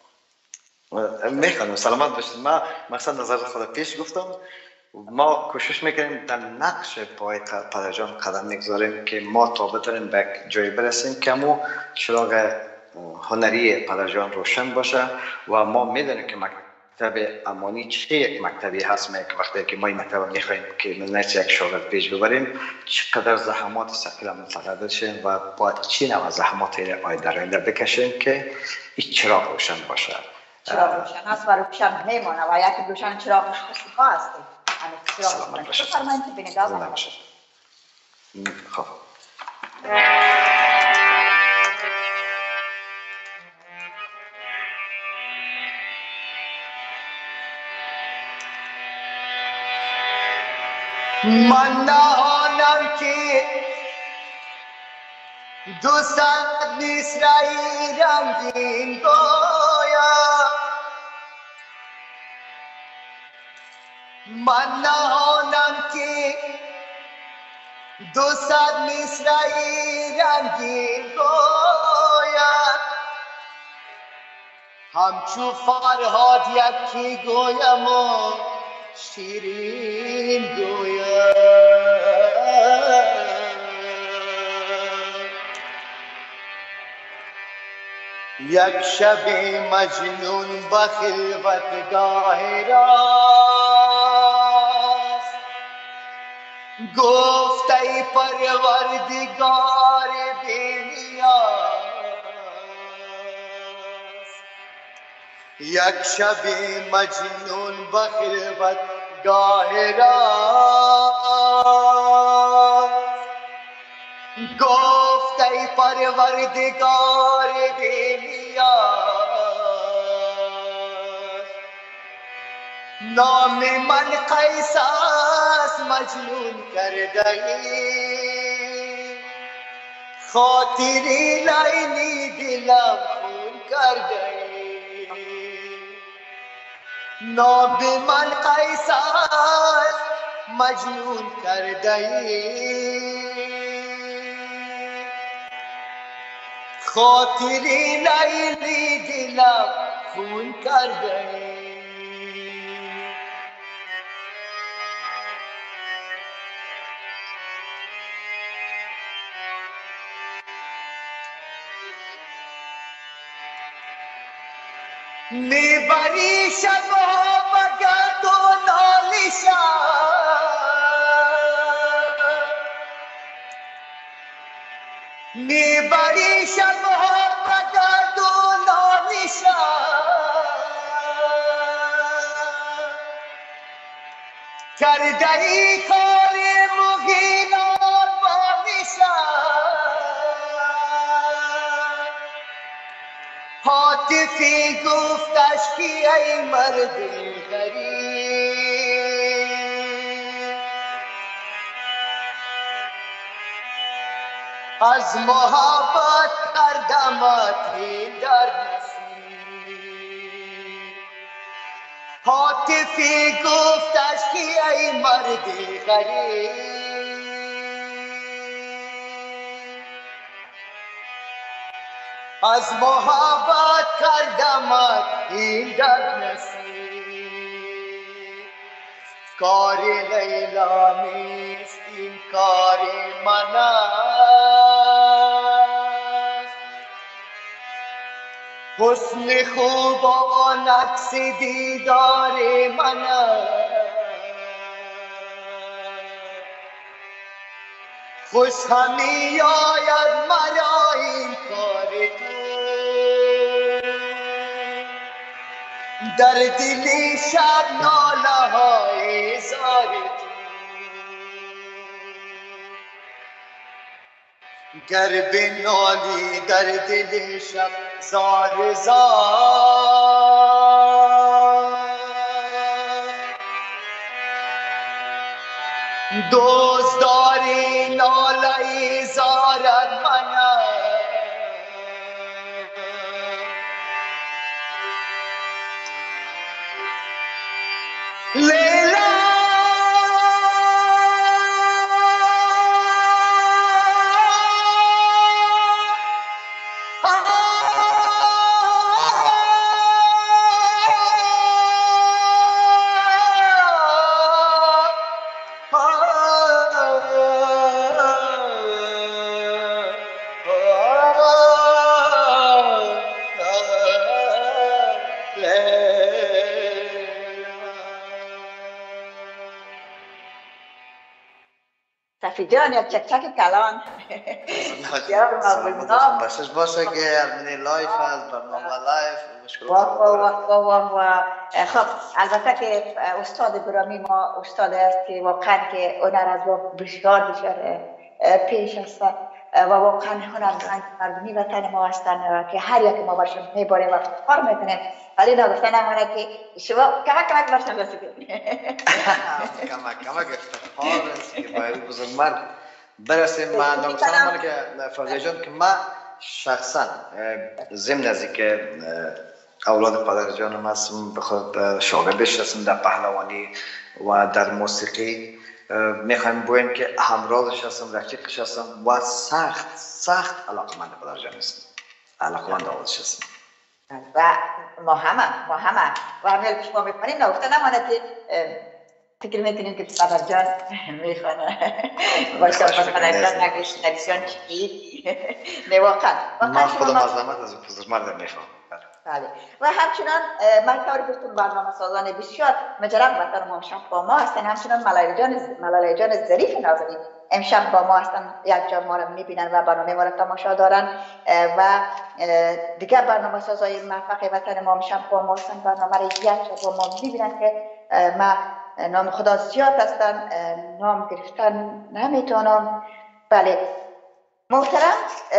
میخوانم سلامت باشید. ما مثلا نظر خود پیش گفتم، ما کوشش میکنیم در نقش پای پدرجان قدم میگذاریم که ما تا بتونیم به جایی برسیم که مو چراغ هنری پدرجان روشن باشه و ما میدونیم که مکتب امانی چه یک مکتبی هست. که وقتی که ما این مکتب میخوایم که نتیجه یک شاگرد پیش ببریم، چقدر زحمات ثقیل متقاعد شیم و باید چی نوع زحمات در آینده بکشیم که این چراغ روشن باشه. چراغ روشن هست و روشن میمونه و یکی روشن چراغ خوشی‌ها هستیم. سلامت باشید. بفرمایید که بیننده باشید. خب من نهان دوستت میسرایی رنگین گویا من نهانم که دوستت میسرایی رنگین گویا همچو فرهاد یکی گویم و شیرین گویا یک شب مجنون به خلوتگاه راست گفت ای پروردگار بی نیاز یک شب مجنون به خلوتگاه راست گفت ای پروردگار بی نیاز نام من قیس است مجنون کرده ای خاطری لیلی دلم خون کرده ای نام من قیس است مجنون کرده ای خاطری لیلی دلم خون کرده میبری شبها بگرد و نالیشم میبری شبها بگرد و نالیشم کرده ای کار مغینان بالیشم حاطفی گفتش که ای مرد غریب از محبت کردمت در نصیب حاطفی گفتش که ای مرد غریب از محبت کردمت این در نصیب کار لیلا نیست این کار من است حسن خوب و نقص دیدار من است خوش همی آید مرا این کار تو در دل شب ناله های زار تو گر بنالی در دل شب زار زار دوستداری ناله زارت من لیلا صفی جان یک چک چک کلان باشش باشه که ارمنی لایف از برنامه لایف واه واه واه واه واه خب البته که استاد گرامی ما استاد است که واقعا که هنر از بسیار بسیار پیش است و واقعا هنرمند مردمی وطن ما هستند که هر یک ما برشون میباریم و کار میکنیم ولی نگفته نمونه که شما کمک کمک برشون رسیدیم کمک کمک افتخار است که باید بزرگمرد برسیم من نگفتم ولی که فرزیه جان که من شخصا ضمن از اینکه اولاد پدر جانم هستم بخواد شاگردش هستم در پهلوانی و در موسیقی میخوایم بگویم که همراهش هستم رفیقش هستم و سخت سخت علاقمند پدر جان هستم علاقمند اولادش هستم و ما همه ما همه و همیل پیش ما میکنیم نگفته نمانه که فکر میکنیم که پدر جان میخوانه باشه پدر جان نگوش ندیسیان چی نه واقعا من خودم عظمت از پدر مردم میخوام بله و همچنان من طوری گفتم برنامه سازان بسیار مجرد وطن ما امشب با ما هستن همچنان ملاله جان ملاله جان ظریف نازنین امشب با ما هستن یک جا ما رو میبینن و برنامه ما رو تماشا دارن و دیگر برنامه سازای موفق وطن ما امشب با ما هستن برنامه رو یک جا با ما میبینن که ما نام خدا زیاد هستن نام گرفتن نمیتونم بله محترم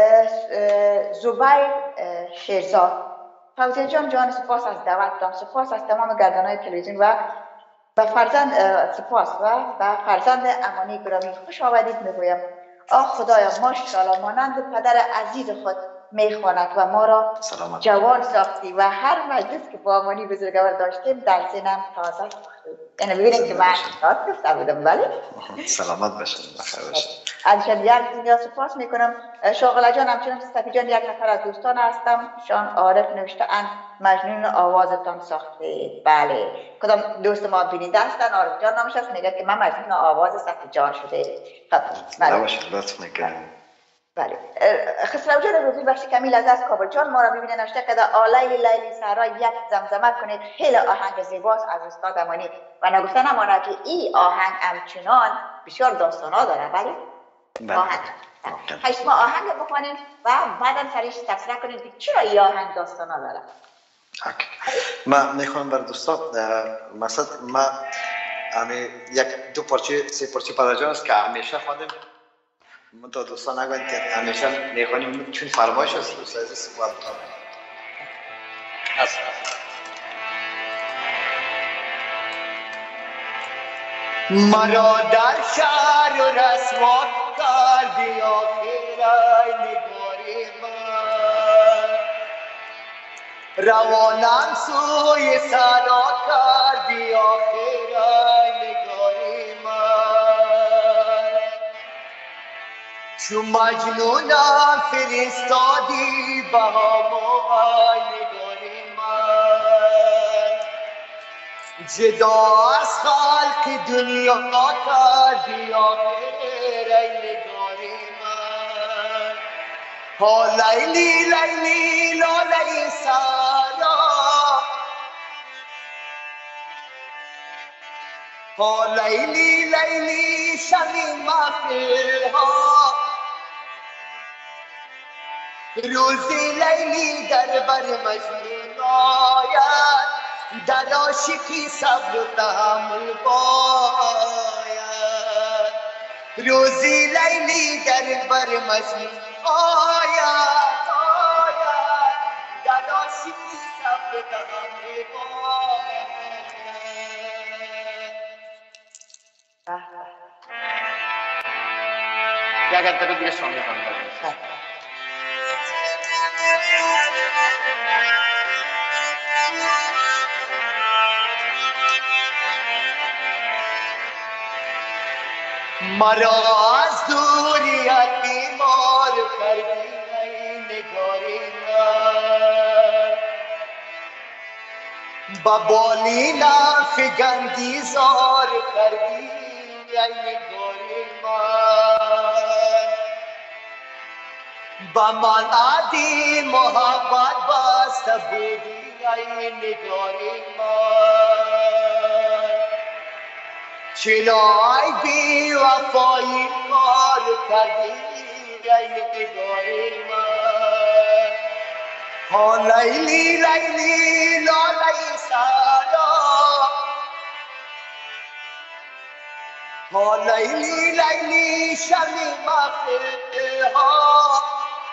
زبیر شیرزاد فوزیه جان جان سپاس از دعوتتان سپاس از تمام گردانهای تلویزیون و به فرزند سپاس و به فرزند امانی گرامی خوش آمدید میگویم آه خدایا ماشاءالله مانند پدر عزیز خود میخواند و ما را جوان ساختی و هر مجلس که با امانی بزرگوار داشتیم در ذهنم تازه ساختی یعنی ببینید که من شاد گفته بودم بله سلامت باشید بخیر باشید ازشان یک دنیا سپاس میکنم شاغله جان همچنان صفی جان یک نفر از دوستان هستم شان عارف نوشته اند مجنون آوازتان ساخته بله کدام دوست ما بیننده هستن عارف جان نامش هست میگه که من مجنون آواز صفی جان شده خب بله نباشید لطف میکنم بله خسرو جان روزی بخش کمیل از از کابل جان ما را میبینه نوشته که در آلیل لیلی سرا یک زمزمه کنید خیلی آهنگ زیباست از استاد امانی و نگفته نمانه که این آهنگ همچنان بسیار داستانا داره بله آهنگ هشت ما آهنگ بخوانیم و بعدم سرش تفسیر کنیم که چرا این آهنگ داستانا داره من میخوام بر دوستان مثلا ما امی یک دو پارچه سه پارچه پدر جان است که همیشه خواندیم من تا دوستان نگوین که همیشه میخوانیم چون فرمایش است دوست عزیز سپاس میکنم مرا در شهر و رسوا کردی آخرای نگاری من روانم سوی صدا کردی آخرای نگاری من چون مجنونم فرستادی به همای نگاری من جدا از خلق دنیا کردی آخر ای نگاری من ها لیلی لیلی لالی سارا ها لیلی لیلی شمی محفل ها روزی لیلی در بر مجنون آید در عاشقی صبر و تحمل باید روزی لیلی در بر مجنون آید آید در عاشقی صبر و تحمل باید یک انتر دیگه شامل کنم مرا از دوریت بیمار کردی ای نگاری من با بالینم فگندی زار کردی ای نگاری من با من عادی محبت بسته بودی ای نگاری من چنای بی وفایی کار کردی ای نگاری من ها لیلی لیلی لالی سارا ها لیلی لیلی شمی محفل ها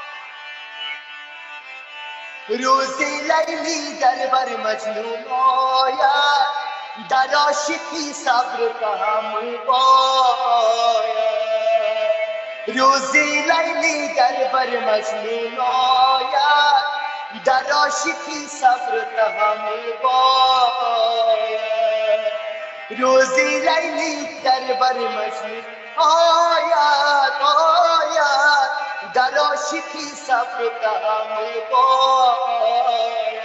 روزی لیلی در بر مجنون آید در عاشقی صبر و تحمل باید روزی لیلی در بر مجنون آید در عاشقی صبر و تحمل باید روزی لیلی در بر مجنون آید آید در عاشقی صبر و تحمل باید.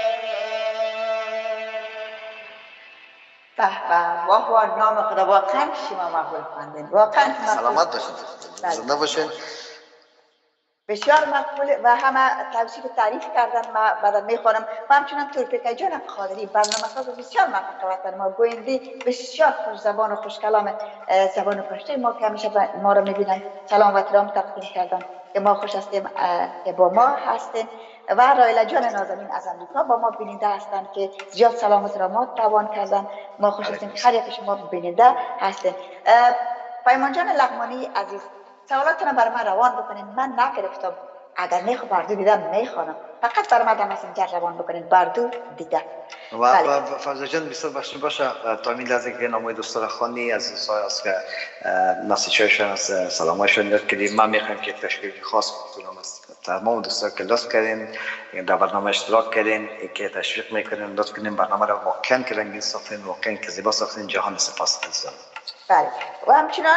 به به واه واه نام خدا واقعا شما مقبول خواندین واقعا سلامت باشین زنده باشین بسیار مقبول و همه توصیف تعریف کردن ما بعدا میخوانم و همچنان تورپیکای جان قادری برنامه ساز بسیار موفق وطن ما گوینده بسیار خوش زبان و خوش کلام زبان پشته ما که همیشه ما رو میبینن سلام و احترام تقدیم کردن که ما خوش هستیم که با ما هستیم و رایلا جان نازنین از امریکا با ما بیننده هستند که زیاد سلام و احترامات روان کردن ما خوش هستیم که هر یک شما بیننده هستیم. پیمان جان لغمانی عزیز سوالاتون رو برای من روان بکنین من نگرفتم اگر میخوا بردو دیدم میخوانم فقط برای من در مسنجر روان بکنین بردو دیده و فوزه جان بسیار بخشی باشه تا این لحظه که ناموی دوستان خانی از سای است که نسیچایشان از سلامایشان یاد کردیم من میخوایم که تشکیل خاص کنم از تمام دوستان که لطف کردین در برنامه اشتراک کردین که تشویق میکنین لطف کنین برنامه رو واقعا که رنگین ساختین واقعا که زیبا ساختین جهان سپاس دارم. بله و همچنان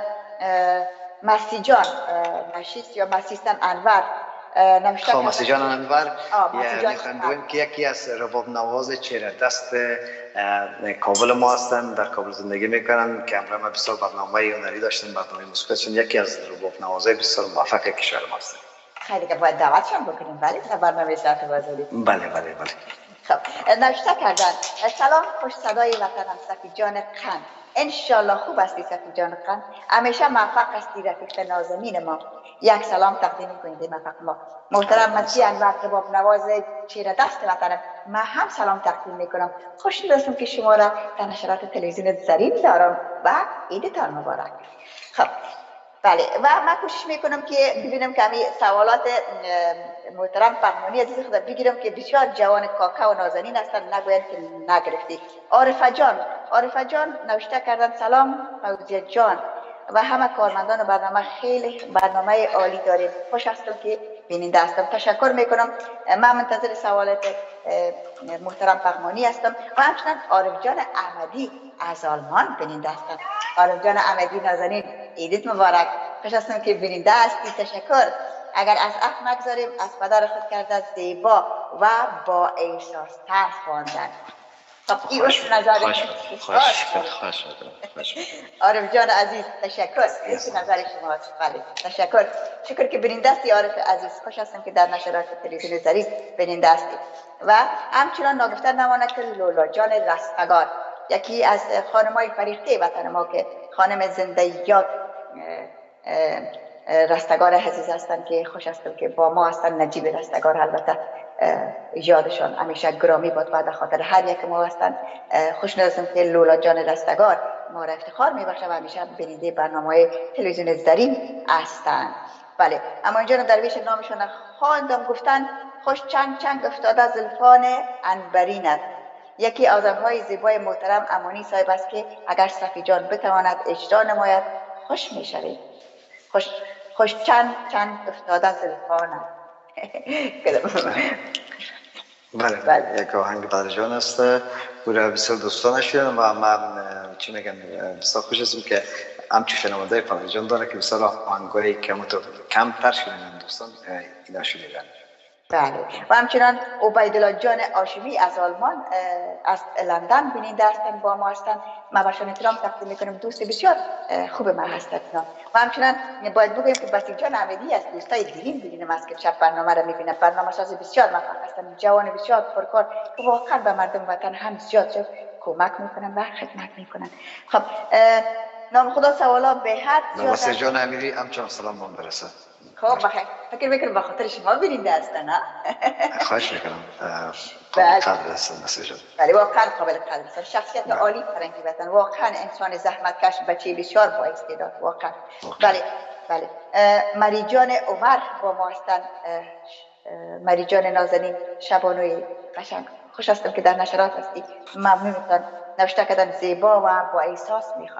مسی جان نشیست یا مسیستان انور نوشته خب مسی جان انور میخوایم بگویم که یکی از رباب نواز چهره دست کابل ما هستن در کابل زندگی میکنن که امروز ما بسیار برنامه هنری داشتن برنامه موسیقیشون یکی از رباب نوازای بسیار موفق کشور ما هستن خیلی که باید دعوتشان بکنیم بله در برنامه ساعت بازاری بله بله بله خب نوشته کردن سلام خوش صدای وطنم صفی جان قند انشالله خوب هستی صفی جان قند همیشه موفق هستی رفیق نازنین ما یک سلام تقدیم کنید موفق ما محترم مسی انور رباب نواز چهره دست وطنم من هم سلام تقدیم میکنم خوش داشتم که شما را در نشرات تلویزیون زرین دارم و عیدتان مبارک. خب بله و من کوشش میکنم که ببینم که همین سوالات محترم فهمانی عزیز خدا بگیرم که بسیار جوان کاکا و نازنین هستن نگوید که نگرفتی. عارفه جان عارفه جان نوشته کردن سلام فوزیه جان و همه کارمندان برنامه خیلی برنامه عالی دارید خوش هستم که بیننده هستم تشکر میکنم من منتظر سوالات محترم فهمانی هستم و همچنان عارف جان احمدی از آلمان بیننده هستم. عارف جان احمدی نازنین عیدت مبارک خوش هستم که بیننده هستی تشکر. اگر از اخ نگذاریم از پدر خود کرده زیبا و با احساس تر خواندن. خب این اصل نظر خوش خوش خوش عارف جان عزیز تشکر اصل نظر شما بله تشکر شکر که بیننده هستی عارف عزیز خوش هستم که در نشرات تلویزیون زرین بیننده هستی و همچنان ناگفته نماند که لولا جان رستگار یکی از خانمای فریخته وطن ما که خانم زنده یاد رستگار عزیز هستند که خوش هستم که با ما هستن نجیب رستگار البته یادشان همیشه گرامی بود و در خاطر هر یک ما هستن خوش نداشتم که لولا جان رستگار ما را افتخار میبخشه و همیشه بیننده برنامه تلویزیون زرین هستند. بله اما اینجا درویش نامشون خواندم گفتن خوش چنگ چنگ افتاده زلفان عنبرینت یکی از آنهای زیبای محترم امانی صاحب است که اگر صفی جان بتواند اجرا نماید خوش میشوید. خوش خوش چند چند افتاده زلفانم بله یک آهنگ برجان است او را بسیار دوستانش شدن و من چی میگم بسیار خوش هستم که همچون شنونده فرجان داره که بسیار آهنگایی که کم تر شدن دوستان اینا شدیدن. بله و همچنان عبیدالله جان هاشمی از آلمان از لندن بیننده هستن با ما هستن ما برشان احترام تقدیم میکنم دوست بسیار خوب ما هستن و همچنان باید بگویم که بسی جان احمدی از دوستای دیرین بینیم است که شب برنامه را میبینن برنامه ساز بسیار موفق هستن جوان بسیار پرکار که واقعا به مردم وطن هم زیاد زیاد کمک میکنن و خدمت میکنن. خب نام خدا سوالا به حد زیاد بسی جان احمدی همچنان سلام من برسه. خب بخیر فکر میکنم به خاطر شما بیننده هستن ها خواهش میکنم قابل قدر هستن مسیجان بله واقعا قابل قدر هستن شخصیت عالی فرنگی وطن واقعا انسان زحمتکش بچه بسیار با استعداد واقعا. بله بله مریجان عمر با ما هستن مریجان نازنین شبانوی قشنگ خوش هستم که در نشرات هستی ممنونتان نوشته کردن زیبا و با احساس میخوانند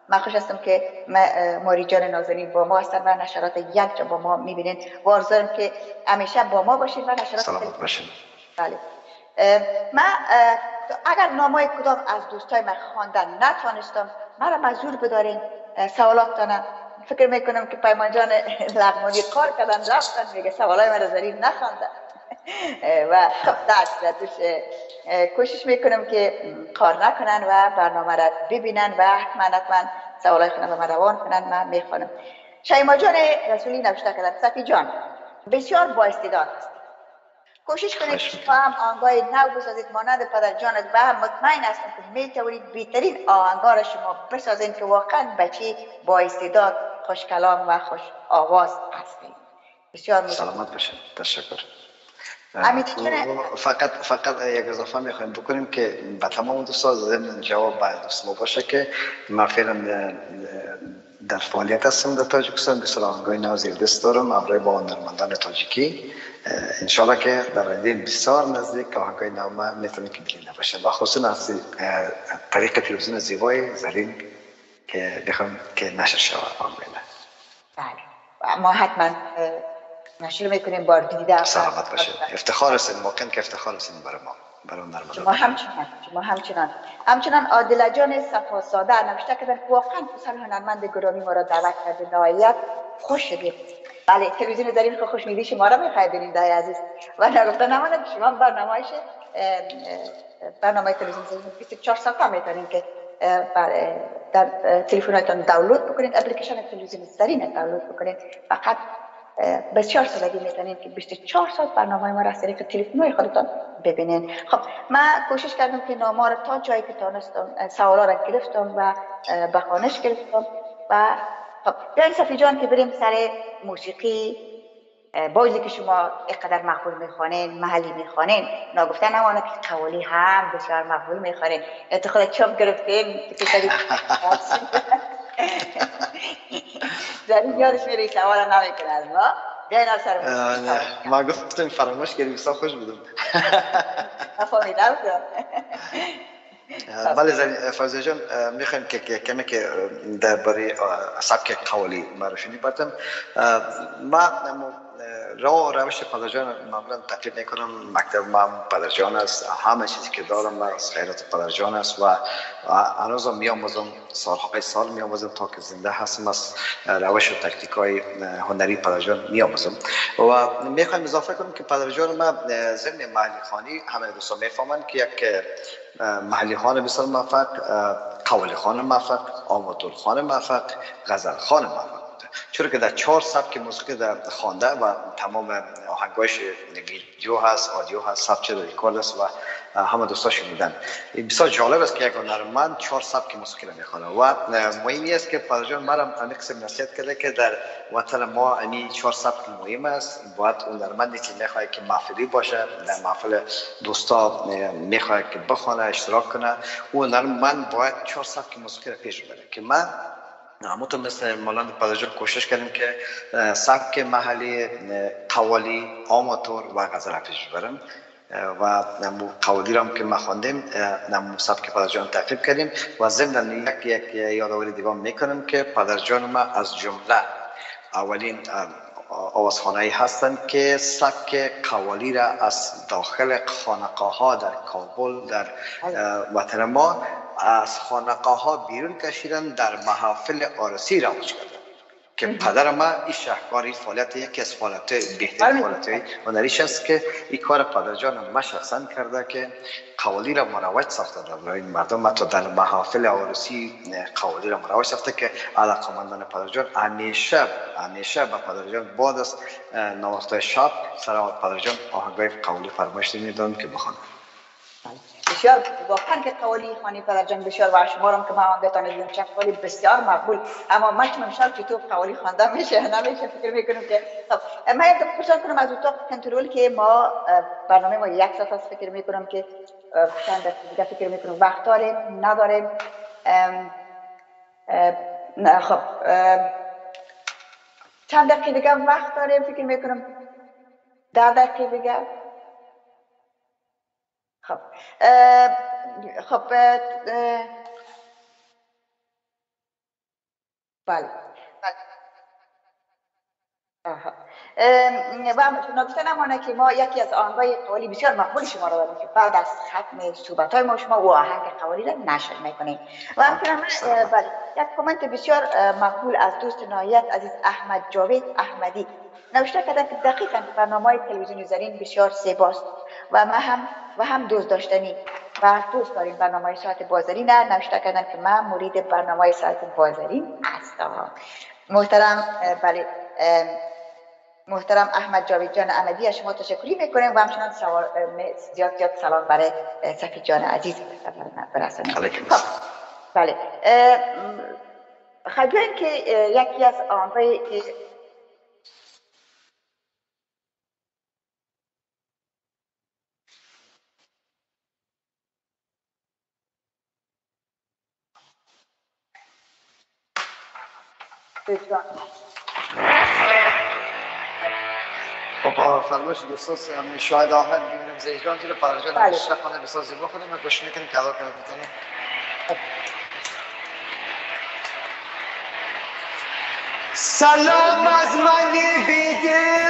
من خوش هستم که ماری جان نازنین با ما هستن و نشرات یک جا با ما میبینین. وارزارم که همیشه با ما باشین و نشرات سلامت باشین. بله. من اگر نامای کدام از دوستای من خواندن نتوانستم، مرا مزور بدارین سوالات دانم. فکر میکنم که پیمان جان لغمانی کار کردن رفتن، میگه سوالای من رو ظریف نخواندن و خب درست دوش کوشش میکنم که کار نکنن و برنامه را ببینن و حتما حتما سوالای خودم به من روان کنن. من میخوانم. شیما جان رسولی نوشته کردن: صفی جان بسیار با استعداد است. کوشش کنید شما هم آهنگای نو بسازید مانند پدر جانت و هم مطمئن هستم که میتوانید بهترین آهنگا را شما بسازید که واقعا بچه با استعداد، خوش کلام و خوش آواز هستید. بسیار ممنون. سلامت باشید. تشکر. فقط فقط یک اضافه میخوایم بکنیم که به تمام دوستان ضمن جواب بعد دوست ما باشه که ما فعلا در فعالیت هستم در تاجیکستان. بسیار آهنگای نو زیر دست دارم همراه با هنرمندان تاجیکی. انشالله که در آینده بسیار نزدیک آهنگای نو ما میتونه که بیننده باشه و خصوصا از طریق تلویزیون زیبای زرین که بخوام که نشر شود. بله ما حتما نشر میکنیم. بار دیده سلامت باشید. افتخار هستین، واقعا که افتخار هستین برای ما، برای هنرمندان. شما همچنان شما همچنان همچنان عادل جان صفا ساده نوشته کردن واقعا پسر هنرمند گرامی ما را دعوت کرده، نهایت خوش شدیم. بله تلویزیون زرین که خوشنودی شما را میخواهید ببینید عزیز و نگفتن نماند شما برنامه‌اش برنامه تلویزیون زرین بیست و چهار ساعته میتونید که در تلفن‌هایتان دانلود بکنید، اپلیکیشن تلویزیون زرین دانلود بکنید. فقط بسیار سالگی میتونید که بیست و چهار ساعت برنامه ما را از طریق تلفن‌های خودتان ببینید. خب من کوشش کردم که نامه را تا جایی که تونستم سوالا را گرفتم و به خوانش گرفتم و خب بیاین صفی جان که بریم سر موسیقی. بازی که شما اینقدر مقبول میخوانین، محلی میخوانین، ناگفته نمانه که قوالی هم بسیار مقبول میخوانین. تو خودت چوب گرفتین زرین یادش میره سوال نمیکنه از ما. بیاین از سر موسیقی. ما گفتم فراموش کردیم، بسیار خوش بودم. نفهمیدم که بله زنی فوزیه جان میخوایم که کمی که درباره سبک قوالی معرفی بردم. ما راه روش پدر جان معمولا تقلید میکنم. مکتب ما پدر جان است، همه چیزی که دارم از خیرات پدر جان است و هنوز میآموزم، سالهای سال میآموزم تا که زنده هستم از روش و تکنیک های هنری پدر جان میآموزم. و میخوایم اضافه کنم که پدر جان ما ضمن محلی خوانی همه دوستان میفهمند که یک محلی خوان بسیار موفق، قوالی خوان موفق، آماتور خوان موفق، غزل خوان موفق بوده، چون که در چهار سبک موسیقی در خوانده و تمام آهنگاش ویدیو هست، آدیو هست، ثبت شده، ریکورد است و همه دوستاش بودن. بسیار جالب است که یک هنرمند چهار سبک موسیقی را میخوانه و مهمی است که پدر جان مرا امی قسم نصیحت کرده که در وطن ما امی چهار سبک مهم است. باید هنرمندی که میخواد که محفلی باشه، در محفل دوستا میخواد که بخوانه، اشتراک کنه، او هنرمند باید چهار سبک موسیقی را پیش ببره. که من همونطور مثل مانند پدر جان کوشش کردیم که سبک محلی، قوالی، آماتور و غزل پیش ببرم و قوالی را هم که ما خواندیم نمو سبک پدر جان تعقیب کردیم و ضمن یک یک یادآوری دیگه میکنم که پدر جان ما از جمله اولین آوازخوانایی هستند که سبک قوالی را از داخل خانقاه ها در کابل در وطن ما از خانقاه ها بیرون کشیدن، در محافل عروسی رواج کردن. که پدر ما این شهکاری فعالیت یکی از فعالیت بهترین فعالیت هنریش است که این کار پدر جان ما شخصا کرده که قوالی را مروج ساخته برای مردم. ما تو در محافل عروسی قوالی را مروج ساخته که علاقمندان پدر جان همیشه همیشه به پدر جان بعد از نواختای شب سر پدر جان آهنگای قوالی فرمایش میدن که بخوانند. بسیار واقعا که قوالی خوانی پدر جان بسیار و شمارم که ما هم بتانه دیدم چه قوالی بسیار مقبول. اما من که ممشار که تو قوالی خوانده میشه نمیشه. فکر میکنم که خب من یک دفعه پرسان کنم از اتاق کنترل که ما برنامه ما یک ساعت است. فکر میکنم که چند دقیقه دیگه فکر میکنم وقت داریم نداریم. ام ام خب چند دقیقه دیگه وقت داریم. فکر میکنم ده دقیقه دیگه. خب خب بله آها. و نکته نمانه که ما یکی از آهنگای قوالی بسیار مقبول شما را داریم که بعد از ختم صحبت‌های ما شما او آهنگ قوالی را نشر میکنیم و همچنین بله یک کامنت بسیار مقبول از دوست نهایت عزیز احمد جاوید احمدی نوشته کردن که دقیقاً برنامه‌های تلویزیونی زرین بسیار زیباست و ما هم و هم دوست داشتنی و دوست داریم برنامه‌های ساعت بازرین. نوشته کردن که من مرید برنامه‌های ساعت بازرین هستم. محترم بله محترم احمد جاوید جان احمدی از شما تشکری میکنیم و همچنان زیاد زیاد سلام برای صفی جان عزیز برسانیم. خب بله خب بیاین که یکی از آنهای خب فرمایش دوستان شاید آهنگ ببینیم زیجان که فرجان نشه خانه بساز زیبا کنیم و گوش میکنیم که ادا کنیم بتونیم. سلام از منی بیده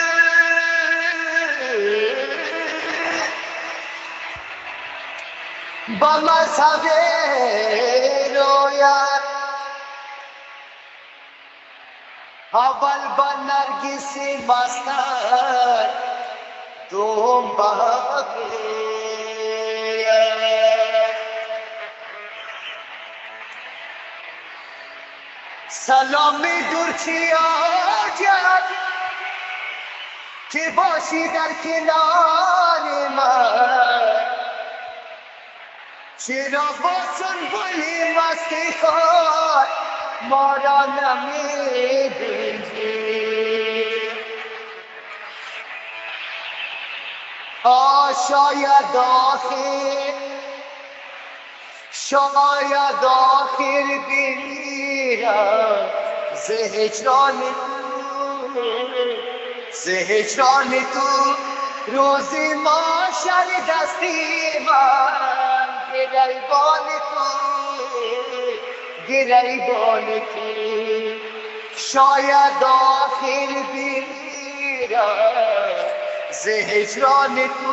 با مذهب رویت اول با نرگسی مستر دوم با سلامی دور چی آجد که باشی در کنار من چرا با سنبولی مستی خود ما را نمی‌بینی شاید آخر شاید آخر بمیرم ز هجران تو ز هجران تو روزی ماشر دستی من گریبان تو گریبان تو شاید آخر بمیرم ز هجران تو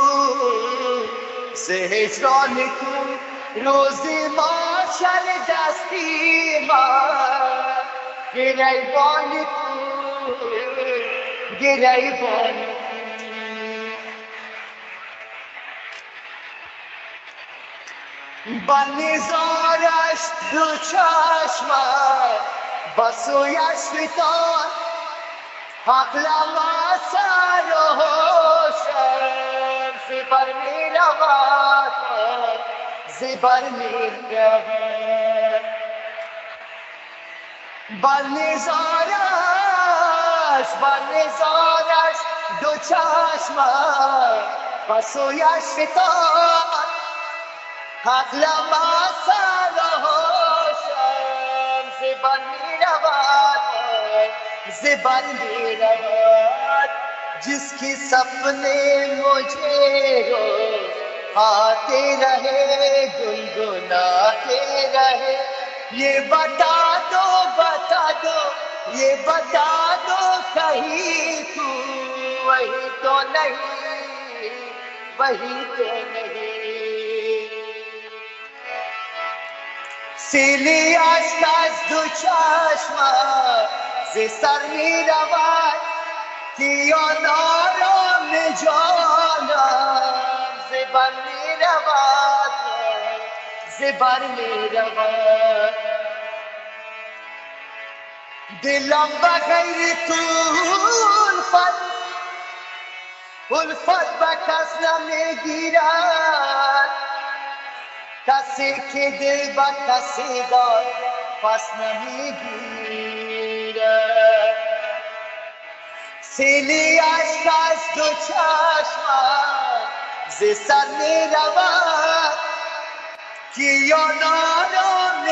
ز هجران تو روزی ماشر دستی من گریبان تو گریبان تو با نزارش دو چشمم با سویش فتاد عقلم از سر و هوشم زبر می رود زبر می رود با نزارش با نزارش دو چشمم با سویش فتاد عقلم از سر و هوشم زبر می رود زبر می رود जिसकी सपने मुझे रो आते रहे गुनगुनाते रहे ये बता दो बता दो ये बता दो कहीं तू वही तो नहीं वही तो नहीं सिली aşk az du çeşme ز سر می رود دیانارم جانم زبر می رود زبر می رود دلم بغیر تو الفت الفت به کس نمیگیرد کسی که دل به کسی داد پس نمیگیرد سیلی عشق از دو چشمم ز سر می رود دیانارم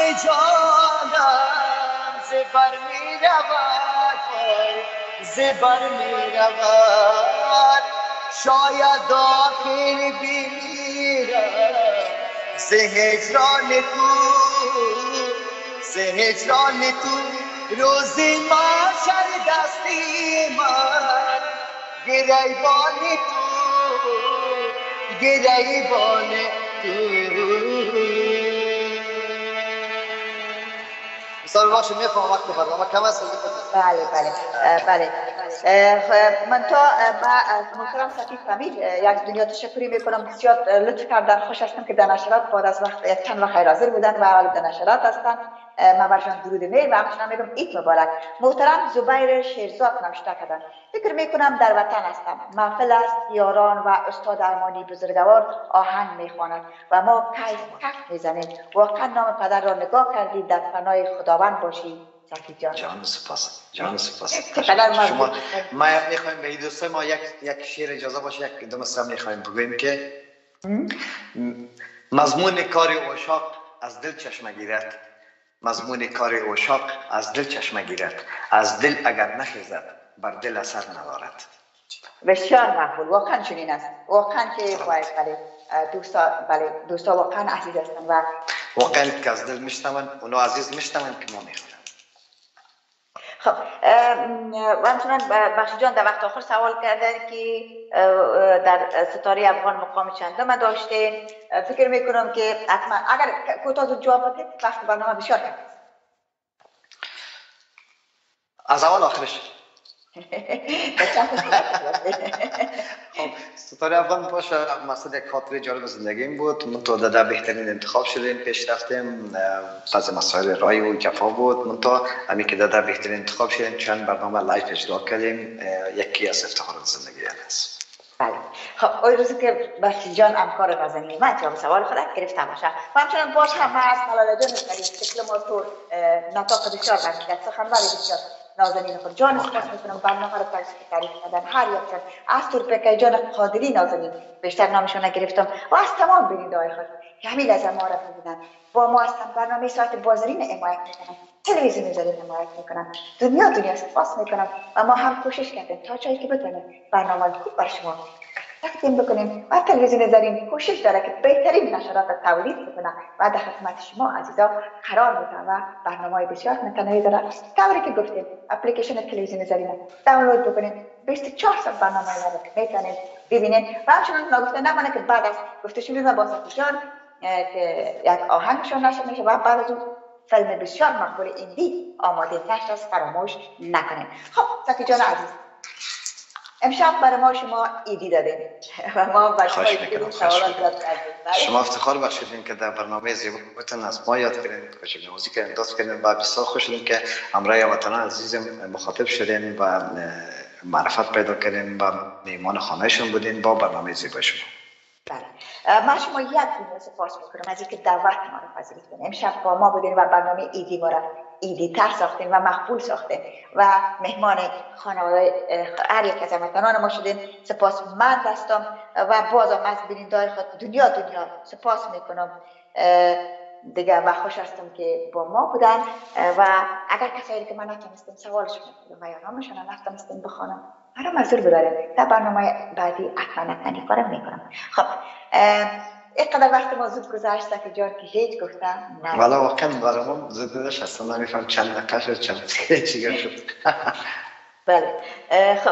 جانم زبر می رود زبر می رود شاید آخر بمیرم ز هجران تو ز ز هجران تو روز محشر دستی من گریبان تو گریبان تو سال باشه میفهم وقت برنامه کم است. بله بله بله من تا محترم سفید فهمید یک دنیا تشکری میکنم، بسیار لطف کردن، خوش هستم که در نشرات بعد از وقت یک چند وقت حاضر بودن و اول در نشرات هستن. من برشان درود میل و همچنان میگم عید مبارک. محترم زبیر شیرزاد نوشته کردن فکر میکنم در وطن هستم، محفل است، یاران و استاد ارمانی بزرگوار آهنگ میخواند و ما کیف کف میزنیم. واقعا نام پدر را نگاه کردید، در فنای خداوند باشی سفید جان. جان سپاس، جان سپاس. چقدر شما ما میخوایم به دوستای ما یک یک شعر اجازه باشه، یک دو مصرع میخوایم بگوییم که مضمون کار عشاق از دل چشمه گیرد، مضمون کار عشاق از دل چشمه گیرد، از دل اگر نخیزد بر دل اثر ندارد. بسیار مقبول، واقعا چنین است، واقعا که باید بله دوستا بله دوستا واقعا عزیز هستند و واقعا که از دل میشنون اونا عزیز میشنون که ما میخوانیم. خب و همچنان بخشی جان در وقت آخر سوال کردن که در ستاره افغان مقام چندم داشته، فکر میکنم که حتما اگر کوتاه زود جواب بدید وقت برنامه بسیار کم از اول آخرش. خب ستاره افغان باشه مثلا یک خاطره جالب زندگیم بود. من تو داده بهترین انتخاب شدیم، پیش رفتیم، بعض مسائل رای و جفا بود. من تو همین که داده بهترین انتخاب شدیم چند برنامه لایف اجرا کردیم، یکی از افتخارات زندگی است. بله خب اون روزی که بخشی جان همکار نازنین من جواب سوال خودت گرفته باشه و همچنان باز هم از ملاله جان استری شکل موتور نطاق بسیار بسیار سخنوری بسیار نازنین خود جان سپاس میکنم برنامه رو تعریف کردن هر یک جان از تورپیکای جان قادری نازنین بیشتر نامشون نگرفتم و از تمام بیننده‌های خود که همین لحظه ما را بودن با ما هستن، برنامه ساعت بازرین حمایت میکنن، تلویزیون میذارین حمایت میکنن، دنیا دنیا سپاس میکنم و ما هم کوشش کردیم تا جایی که بتونیم برنامه خوب بر شما تقدیم بکنیم و تلویزیون زرین کوشش داره که بهترین نشرات را تولید بکنه و در خدمت شما عزیزا قرار بده و برنامه‌های بسیار متنوعی داره. طوری که گفتیم اپلیکیشن تلویزیون زرین دانلود بکنید، بیست و چهار ساعت برنامه رو میتونید ببینید و همچنین نگفته نمانه که بعد از گفتگو ما با سفید جان که یک آهنگشون نشر میشه و بعد از اون فیلم بسیار مقبول ایندی آماده نشر است، فراموش نکنید. خب سفید جان عزیز امشب برای ما شما ایدی دادیم و ما برای شما ایدی سوالات یاد کردیم. شما افتخار بخشیدین که در برنامه زیباتون از ما یاد کردین، کوچک موزیک انداز کردین و بسیار خوش شدیم که همراه وطنان عزیزم مخاطب شدین و معرفت پیدا کردین و میهمان خانهشون بودین با برنامه زیبای شما. بله من شما یک دنیا سپاس میکنم از اینکه دعوت ما رو پذیرفتین. امشب با ما بودین و برنامه ایدی ما رو ایدی تر ساختین و مقبول ساختین و مهمان خانواده هر یک از هموطنان ما شدین. سپاسمند هستم و بازم از بیننده‌های خود دنیا دنیا سپاس میکنم دیگه و خوش هستم که با ما بودن و اگر کسایی که من نتونستم سوالشون کنم و یا نامشون نتونستم بخونم مرا معذور بدارید، در برنامه بعدی حتما حتما کارم میکنم. خب اینقدر وقت ما زود گذشت سفید جان که هیچ گفتم نه والا واقعا برای ما زود گذشت، اصلا نمیفهم چند دقیقه شد چند چیگر شد. بله خب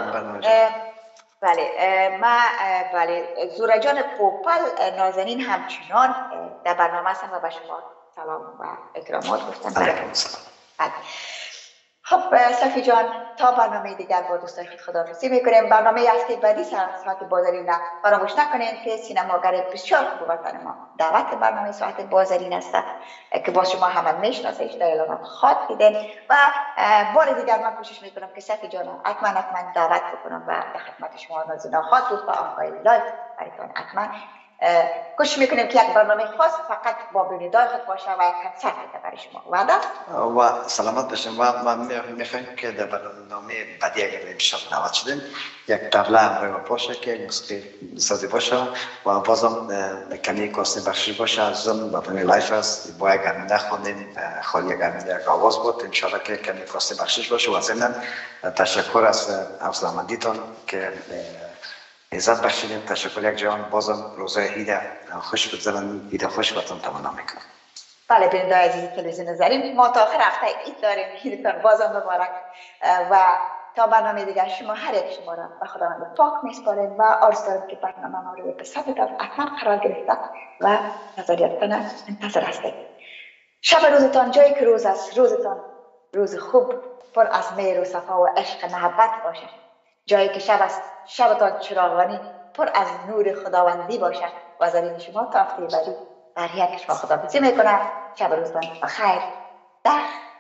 بله ما بله زورا جان پوپل نازنین همچنان در برنامه هستن و به شما سلام و اکرامات گفتن. علیکم السلام. بله خب صفی جان تا برنامه دیگر با دوستای خود خداحافظی میکنیم. برنامه هفته بعدی ساعت بازرین را فراموش نکنید که سینماگر بسیار خوب وطن ما دعوت برنامه ساعت بازرین است که با شما همه میشناسید در اعلانات خاط دیدین و بار دیگر من کوشش میکنم که صفی جان حتما حتما دعوت بکنم و در خدمت شما نازنین خاط دوست با آنهای لایف براتون حتما کوشش میکنیم که یک برنامه خاص فقط با بیننده‌های خود باشه و یک کنسرت برای شما وعده و سلامت باشیم و من میخوایم که در برنامه بعدی اگر امشب دعوت شدیم یک طبله همراه ما باشه که موسیقی سازی باشه و بازم کمی کاستی بخشی باشه از اون برنامه لایف است با یک گرمینده خوندیم خالی گرمینده یک آواز بود انشاءالله که کمی کاستی بخشیش باشه و ضمن تشکر از حوصله‌مندیتون که عزت بخشیدیم. تشکر یک جان بازم روزای عید خوش بگذرن، عید خوش براتون تمنا میکنم. بله بیننده عزیز تلویزیون زرین، ما تا آخر هفته عید داریم. عیدتان بازم مبارک و تا برنامه دیگر شما هر یک شما را به خداوند پاک میسپاریم و آرزو داریم که برنامه ما رو به صفتان حتما قرار گرفته و نظریاتتان منتظر هستید. شب روزتان جایی که روز است، روزتان روز خوب پر از مهر و صفا و عشق محبت باشد. جایی که شب است، شبتان چراغانی پر از نور خداوندی باشد و از این شما تا هفته بعدی بر یک شما خداحافظی میکنم. شب روزتان بخیر. در